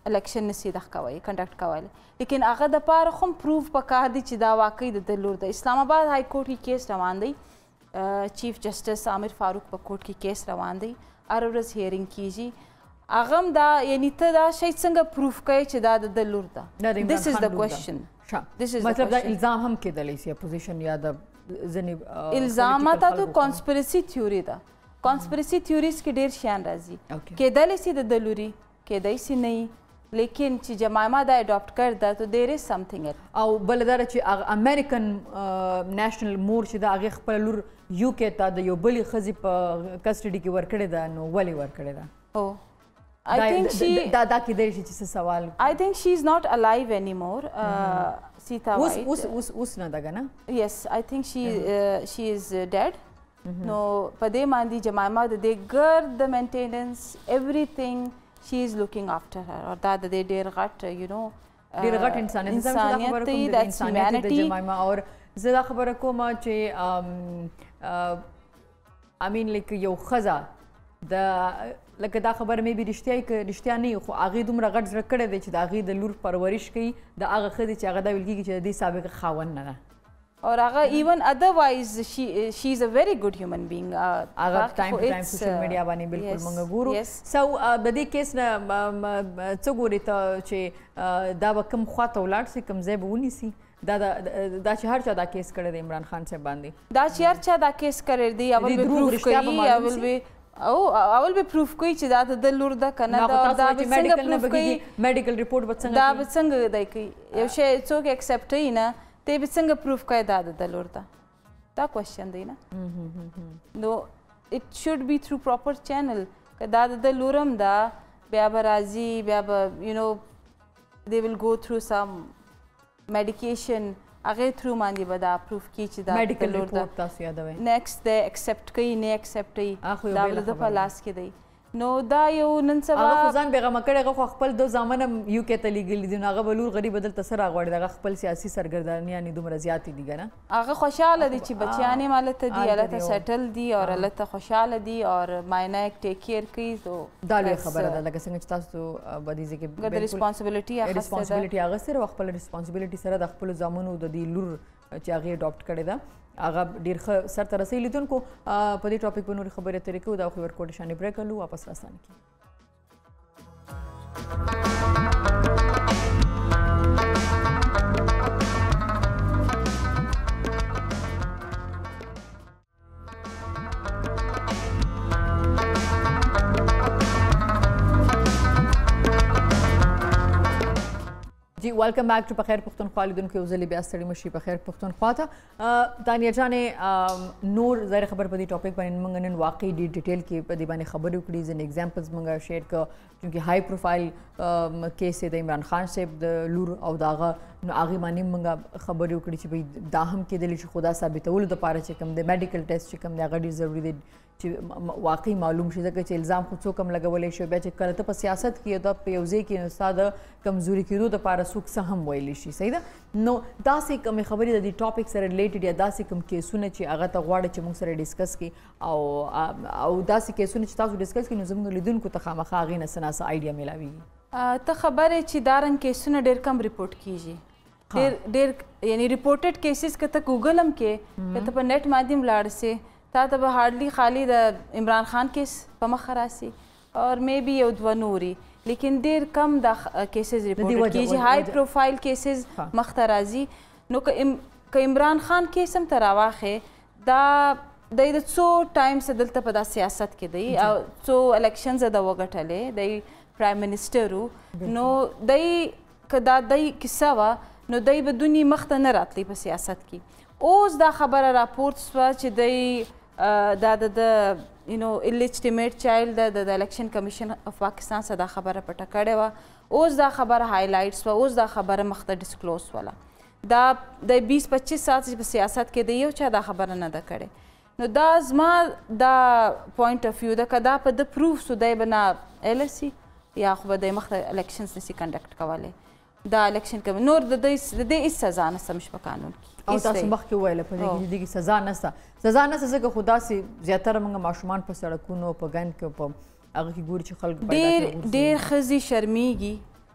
الیکشن نسی دغه کوي کنډکټ کولی لیکن هغه د پاره خو پروف پکار دی چې دا واقعي د ده لور د اسلام آباد های کورټ کې کیس روان دی چیف جسټس عامر فاروق په کورټ کې کیس روان دی هر ورځ هیرینګ کیږي هغه هم دا یعنی ته دا شی څنګه پروف کوي چې دا د ده لور ده دس از د کوېشن مطلب دا الزام هم کېدلی شي اپوزیشن یا د ځینې الزامات تو کانسپیرسي تھیوري ده کانسپیرسي تھیوریز کې ډېر شیان راځي کېدلی شي د ده لوري کېدی شي نه لیکن چې جمایما دا اډاپټ کړ ده تو دیر از سمثینګ او بله دا ده چې امریکن نیشنل مور چې ده هغې خپله لور یو کې ته د یو بلې ښځې په کسټډي کې ورکړې ده نو ولې ورکړې ده هو I think she دا دا کېدای شي چې څه سوال I think she is not alive anymore Sita اوس White اوس اوس اوس نه ده که نه yes I think she uh, she is uh, dead نو په دې باندې جمایما د دې ګرد د مینټیننس everything she is looking after her or دا د دې ډېر غټ you know ډېر غټ انسانیت انسانیت دی د انسانیت د جمایما اور زه دا خبره کوم چې I mean like یو ښځه د لکه دا خبره مې بي رښتیا که رښتیا نه وي خو هغې دومره غټ زړه کړی دی چې د هغې د لور پرورش کوي د هغه ښځې چې هغه دا ویل کېږي چې د دې سابقه خاوند نه ده اور هغه ایون ادروایز شي از ا ویری ګډ هیومن بینګ هغه ټایم ټو ټایم سوشل میډیا باندې بالکل موږ ګورو سو د دې کیس نه څه ګورې ته چې دا به کوم خواته ولاړ سي کوم ځای به ونیسي دا دا چې هر چا دا کیس کړی دی عمران خان صاحب باندې دا چې هر چا دا کیس کړی دی اول به پروف کوي اول به او اول به پروف کوي چې دا د لور ده کنه دا دا به څنګه پروف کوي میډیکل ریپورت به څنګه دا به څنګه دی کوي یو شی څوک اکسپټ کوي نه ته به څنګه پروف کوي دا د لور ده دا کوېشن دی نه نو اټ شوډ بی تھرو پراپر چینل که دا د لور هم ده بیا به راځي بیا به یو نو دے ول گو تھرو سم میډیکیشن هغه تھرو باندې به دا پروف کی چې دا میډیکل ریپورت تاسو یادوئ نیکسټ دی اکسپټ کوي نه اکسپټ کوي دا بل د په لاس کې دی نو دا یو نن سبا هغه خو ځان بېغمه کړی هغه خو خپل دو زامن هم یو کې ته لیږلي دي نو هغه به لور غریب دلته څه راغواړي د هغه خپل سیاسي سرګردانیانې دومره زیاتې دي که نه هغه خوشحاله دي چې بچیان یې هلته دي هلته سیټل دي او هلته خوشحاله دي او معاینه یې ټیک کیر کوي تو دا لویه خبره ده لکه څنګه چې تاسو په دې ځای کې د ریسپانسبلټي اخیستې ده ریسپانسبلټي اخیستې ده او خپله ریسپانسبلټي سره د خپلو زامنو د دې لور چې هغې اډاپټ کړې ده هغه ډېر ښه سرته رسوي لیدونکو په دې ټاپک په نورې خبرې اترې کوو دا خو ورکوټ شانې بریک کړلو واپس راستانه کړي جی ویلکم بیک ټو په خیر پښتونخوا لیدونکو یو ځلې بیا ستړي مه شئ په خیر پښتونخوا ته دانیه جانې نور ظاهر خبر په دې ټاپک باندې موږ نن واقعي ډېر ډیټیل کې په دې باندې خبرې وکړي ځینې اګزامپلز موږ شیر کړه چونکې های پروفایل کیس دی د عمران خان صاحب د لور او د هغه نو هغې باندې موږ خبرې وکړي چې دا هم کېدلی چې خو دا ثابتولو دپاره چې کوم دی میډیکل ټیسټ چې کوم دی هغه ډېر ضروري دی چې واقعي معلوم شي ځکه چې الزام خو څوک هم لګولی شي بیا چې کله ته په سیاست کې یو دا په یو ځای کې نو ستا د کمزوري کېدو دپاره څوک څه هم ویلی شي صحیح ده نو داسې کومې خبرې د دې ټاپک سره ریلیټډ یا داسې کوم کیسونه چې هغه ته غواړئ چې موږ سره ډسکس کړي او او داسې کیسونه چې تاسو ډسکس کړي نو زموږ لیدونکو ته خامخا هغې نه څه ناسه آیډیا میلاویږي ته خبرې چې دا رنګ کیسونه ډېر کم ریپورټ کیږي ډېر ډېر یعنی ریپورټډ کیسز که ته ګوګل هم کې که ته په نیټ باندې هم لاړ سې تا ته به هارډلی خالی د عمران خان کیس په مخه راسي اور مے بی یو دوه نوري لیکن ډېر کم دا کیسز ریپورټ کیږي های پروفایل کیسز مخته راځي نو که عمران خان کیس هم ته راواخې دا دی د څو ټایمس دلته په دا سیاست کې دی او څو الیکشنز د وګټلې دی پرایم منسټر و نو دی که دا دی کیسه وه نو دی به دونی مخته نه راتلی په سیاست کې اوس دا خبره راپورت سوه چې دی دا د یو نو الیجټیمیټ چایلډ د الیکشن کمیشن اف پاکستان څخه دا خبره پټه کړې وه اوس دا خبره هایلایټ سوه اوس دا خبره مخته ډسکلوز سوله دا د بیس پچیس ساعت په سیاست کې د یو چا دا خبره نه ده کړې نو دا زما دا پوینټ اف ویو ده که دا په ده پروف سو دی به نه ایله سي یا خو به دی مخته الیکشنز نسي کنډکټ کولی دا الیکشن کوي نور د دې هېڅ سزا نشته مش په قانون کې او تاسو مخکې وویله په دې کې چې دې کې سزا نشته سزا نشته ځکه خو داسې زیاتره موږ ماشومان په سړکونو په ګند کې په هغه کې ګوري چې خلک ډېر ډېر ښځې شرمیږي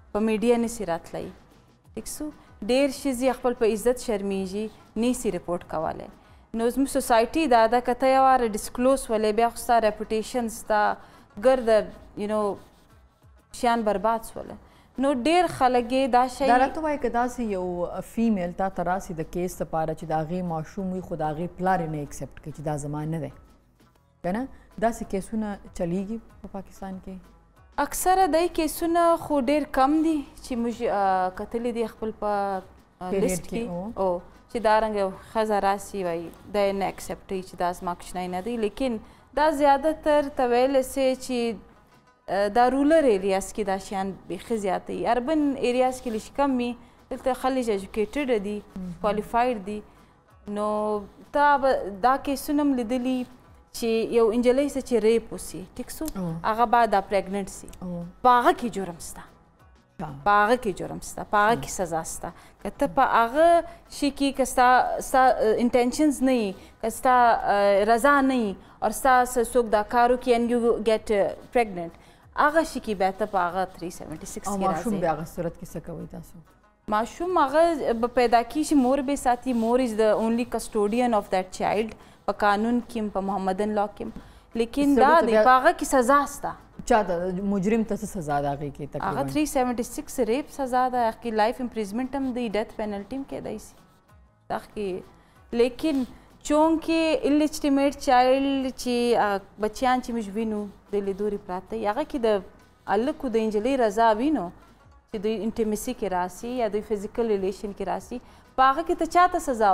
په میډیا نسی راتلی ټیک سو ډېر ښځې خپل په عزت شرمیږي نیسي رپورټ کولی نو زموږ سوسایټي دا ده که ته یو واره ډسکلوز ولې بیا خو ستا ریپوټیشن ستا ګرده یو نو شیان برباد سوله نو ډېر خلک یې دا شی دا راته وایي که داسې یو فیمیل تا ته راسي د کیس دپاره چې د هغې ماشوم وي خو د هغې پلار یې نه ایکسپټ کوي چې دا زما نه دی که نه داسې کیسونه چلیږي په پاکستان کې اکثره دی کیسونه خو ډېر کم دي چې موږ کتلي دي خپل په لیسټ کې او چې دا رنګ یو ښځه راسي وایي دا یې نه ایکسپټوي چې دا زما کوچنی نه دی لیکن دا زیاتر ته ویلی سې چې دا رولر ایریاز کې دا شیان بیخي زیات دي اربن ایریاز کې لږ کم وي دلته خلک ایجوکیټډ دي کوالیفاید دي نو تا به دا کیسونه هم لیدلي چې یو نجلۍ څه چې ریپ وسي ټیک سو هغه بعد دا پریګننټ سي په هغه کې جرم سته په هغه کې جرم سته په هغه کې سزا سته که ته په هغه شي کې که ستا ستا انټینشنز نه وي که ستا رضا نه وي اور ستا څوک دا کار وکړي اینډ یو ګیټ پریګننټ هغه شي کې بیا ته په هغه تھری سیونټي سکس کې راځي ماشوم بیا هغه صورت کې څه کوئ تاسو ماشوم هغه به پیدا کېږي مور به ساتي مور از د اونلی کسټوډین اف دیټ چایلډ په قانون کې هم په محمدن لا کې هم لیکن دا دی په هغه کې سزا سته چا ته مجرم ته څه سزا ده هغې کې هغه تھری سیونټي سکس ریپ سزا ده هغه کې لایف امپریزمنټ هم دی ډیث پینلټي هم کیدای شي هغه کې لیکن چونکې الیجټیمیټ چایلډ چې بچیان چې موږ وینو د لیدوري پراته دي هغه کې د هلک د نجلۍ رضا وینو چې دوی انټیمیسي کې راسي یا دوی فزیکل ریلیشن کې راسي په هغه کې ته چاته سزا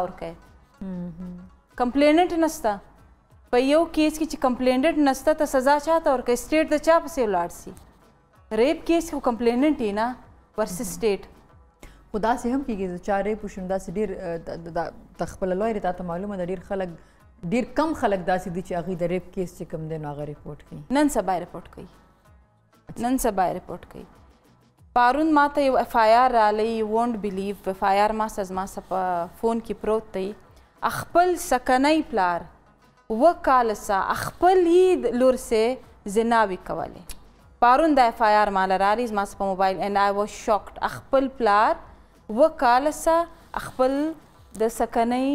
ورکوې کمپلیننټ نسته په یو کیس کې چې کمپلیننټ نسته ته سزا چاته ورکوې سټیټ د چا پسې ولاړ سي ریپ کیس خو کمپلیننټ یې نه ورسس سټیټ خو داسې هم کېږي چې چا ریپ وشي نو داسې ډېر د خپله لویرې تا ته معلومه ده ډېر خلک ډېر کم خلک داسې دي چې هغوی د ریپ کیس چې کوم دی نو هغه ریپورټ کوي نن سبا یې ریپورټ کوي نن سبا یې ریپورټ کوي پارون ما ته یو اف آی آر رالی وونټ بلیو اف آی آر ما سره زما سره په فون کې پروت دی خپل سکنی پلار و کال سه خپل یې لور سه زناوي کولې پارون د اف آی آر ماله رالی زما سره په موبایل اینډ آی واز شاکډ خپل پلار و کال سه خپل د سکنی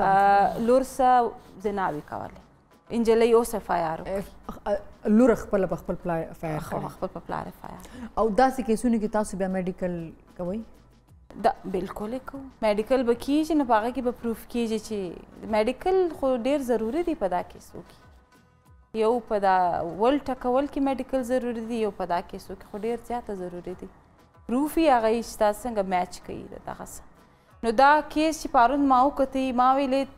لور سه زناوي کولې نجلۍ اوس اف آی آر لور خپله په خپل پلار اف آی آر کړې خپل په پلار اف آی آر او داسې کیسونه کې تاسو بیا میډیکل کوئ دا بالکل یې کوو میډیکل به کېږي نو په هغه کې به پروف کېږي چې میډیکل خو ډېر ضروري دی په دا کیسو کې یو په دا ول ټکول کې میډیکل ضروري دی یو په دا کیسو کې خو ډېر زیاته ضروري دی پروف یې هغه یې چې تاسو څنګه میچ کوي د دغه سره نو دا کیس چې پارون ما وکتې ما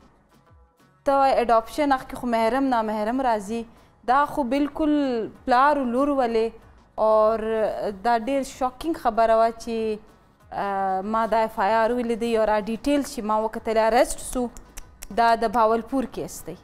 ویلې ته وایې اډاپشن هغه کې خو محرم نامحرم راځي دا خو بالکل پلار و لور ولې اور دا ډېر شاکینګ خبره وه چې ما دا اف آی آر ولیدی او را ډیټیل چې ما وکتل اریسټ سو دا د باولپور کیس دی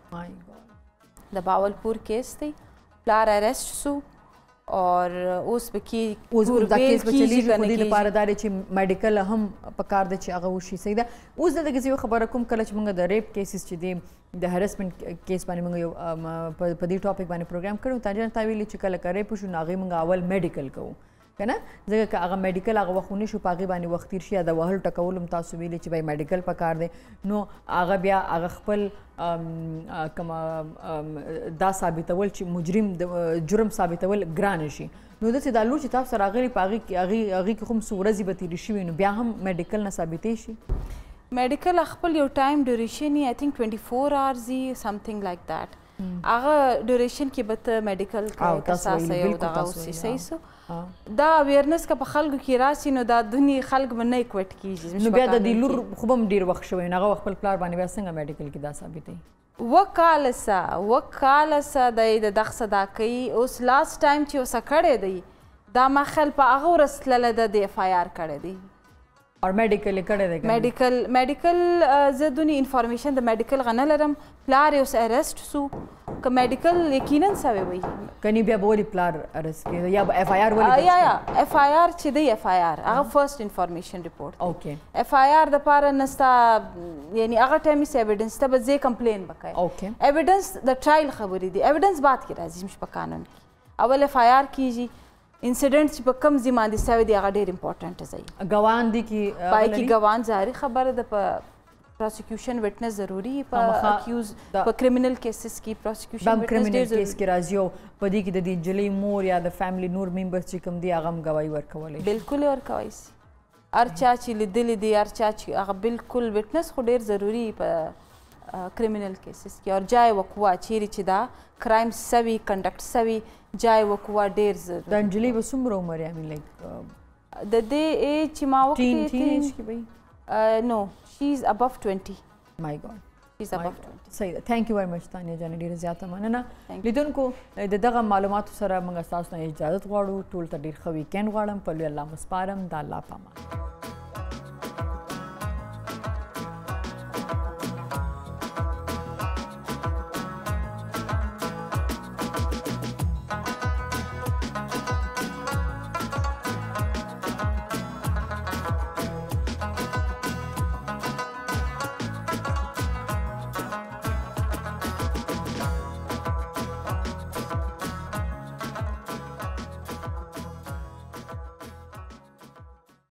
د باولپور کیس دی پلار اریسټ سو اور اوس به کې اوس دا کیس به چلیږي خو دې لپاره دا دی چې میډیکل هم پکار دی چې هغه وشي صحیح ده اوس دلته کې یو خبره کوم کله چې موږ د ریپ کیسز چې دی د هرسمنټ کیس باندې موږ یو په دې ټاپک باندې پروګرام کړو تا تا ویلي چې کله که ریپ وشو نو هغې موږ اول میډیکل کوو که نه ځکه که هغه میډیکل هغه وخت ونه شو په هغې باندې وخت تېر شي یا د وهل ټکول هم تاسو ویلي چې بای میډیکل پکار دی نو هغه بیا هغه خپل کومه دا ثابتول چې مجرم د جرم ثابتول ګرانه شي نو داسې دا لور چې تاسو سره راغلي په هغې کې هغې کې خو څو ورځې به تېرې شوي نو بیا هم میډیکل نه ثابتې شي میډیکل خپل یو ټایم ډیوریشن یې آی تھنک ټوینټي فور آورز یې سمثینګ لایک دیټ هغه ډیوریشن کې به ته میډیکل کوې که ستاسو یو دغه اوسي صحیح سو دا اویرنس که په خلکو کې راسي نو دا دونې خلک به نه اکوټ کېږي نو بیا د دې لور خو به هم ډېر وخت شوی نو هغه خپل پلار باندې بیا څنګه میډیکل کې دا ثابتوي اوه کاله څه اوه کاله څه دی د دغه څه دا کوي اوس لاست ټایم چې اوسه کړی دی دا ما خیال په هغه ورځ تللی ده د اف آی آر کړی دی اور میډیکل یې کړی دی میډیکل میډیکل زه دونې انفارمیشن د میډیکل غه نه لرم پلار یې اوس اریسټ سو که میډیکل یقینا سوی وي کني بیا به ولې پلار اریسټ کېده یا به اف آی آر ولې یا یا اف آی آر چې دی اف آی آر هغه فرست انفارمیشن ریپورټ اوکې اف آی آر دپاره نستا یعنی هغه ټایم هېڅ ایویډنس ته به ځې کمپلین به کوې اوکې ایویډنس د ټرایل خبرې دي ایویډنس بعد کې راځي مش په قانون کې اول اف آی آر کېږي انسیډنټ چې په کم ځای باندې سوی دی هغه ډېر امپورټنټ دی. ګوان دي کې پای کې ګوان ظاهري خبره ده په پروسیکیوشن وټنس ضروری په اکیوز په کریمینل کیسز کې پروسیکیوشن وټنس کریمینل کیس کې راځي او په دې کې د دې جلې مور یا د فیملی نور ممبرز چې کوم دي هغه هم ګواهي ورکولی بالکل ورکولی شي. هر چا چې لیدلی دی هر چا چې هغه بالکل وټنس خو ډېر ضروري په کریمینل کیسز کې او جای وقوع چیرې چې دا کرایم سوي کنډکټ سوي جای وقوع ډېر ضروري. د نجلۍ به څومره عمر یې مین لایک د دې ایج چې ما وکړې ټین کې به نو شي از ابف twenty. مای ګاډ شي از ابف twenty. صحیح ده. تھینک یو ویری مچ تانیا جان ډیره زیاته مننه. لیدونکو د دغه معلوماتو سره موږ تاسو نه اجازه غواړو. ټول ته ډیر ښه ویکند غواړم. په لوی الله مسپارم. د الله پامان.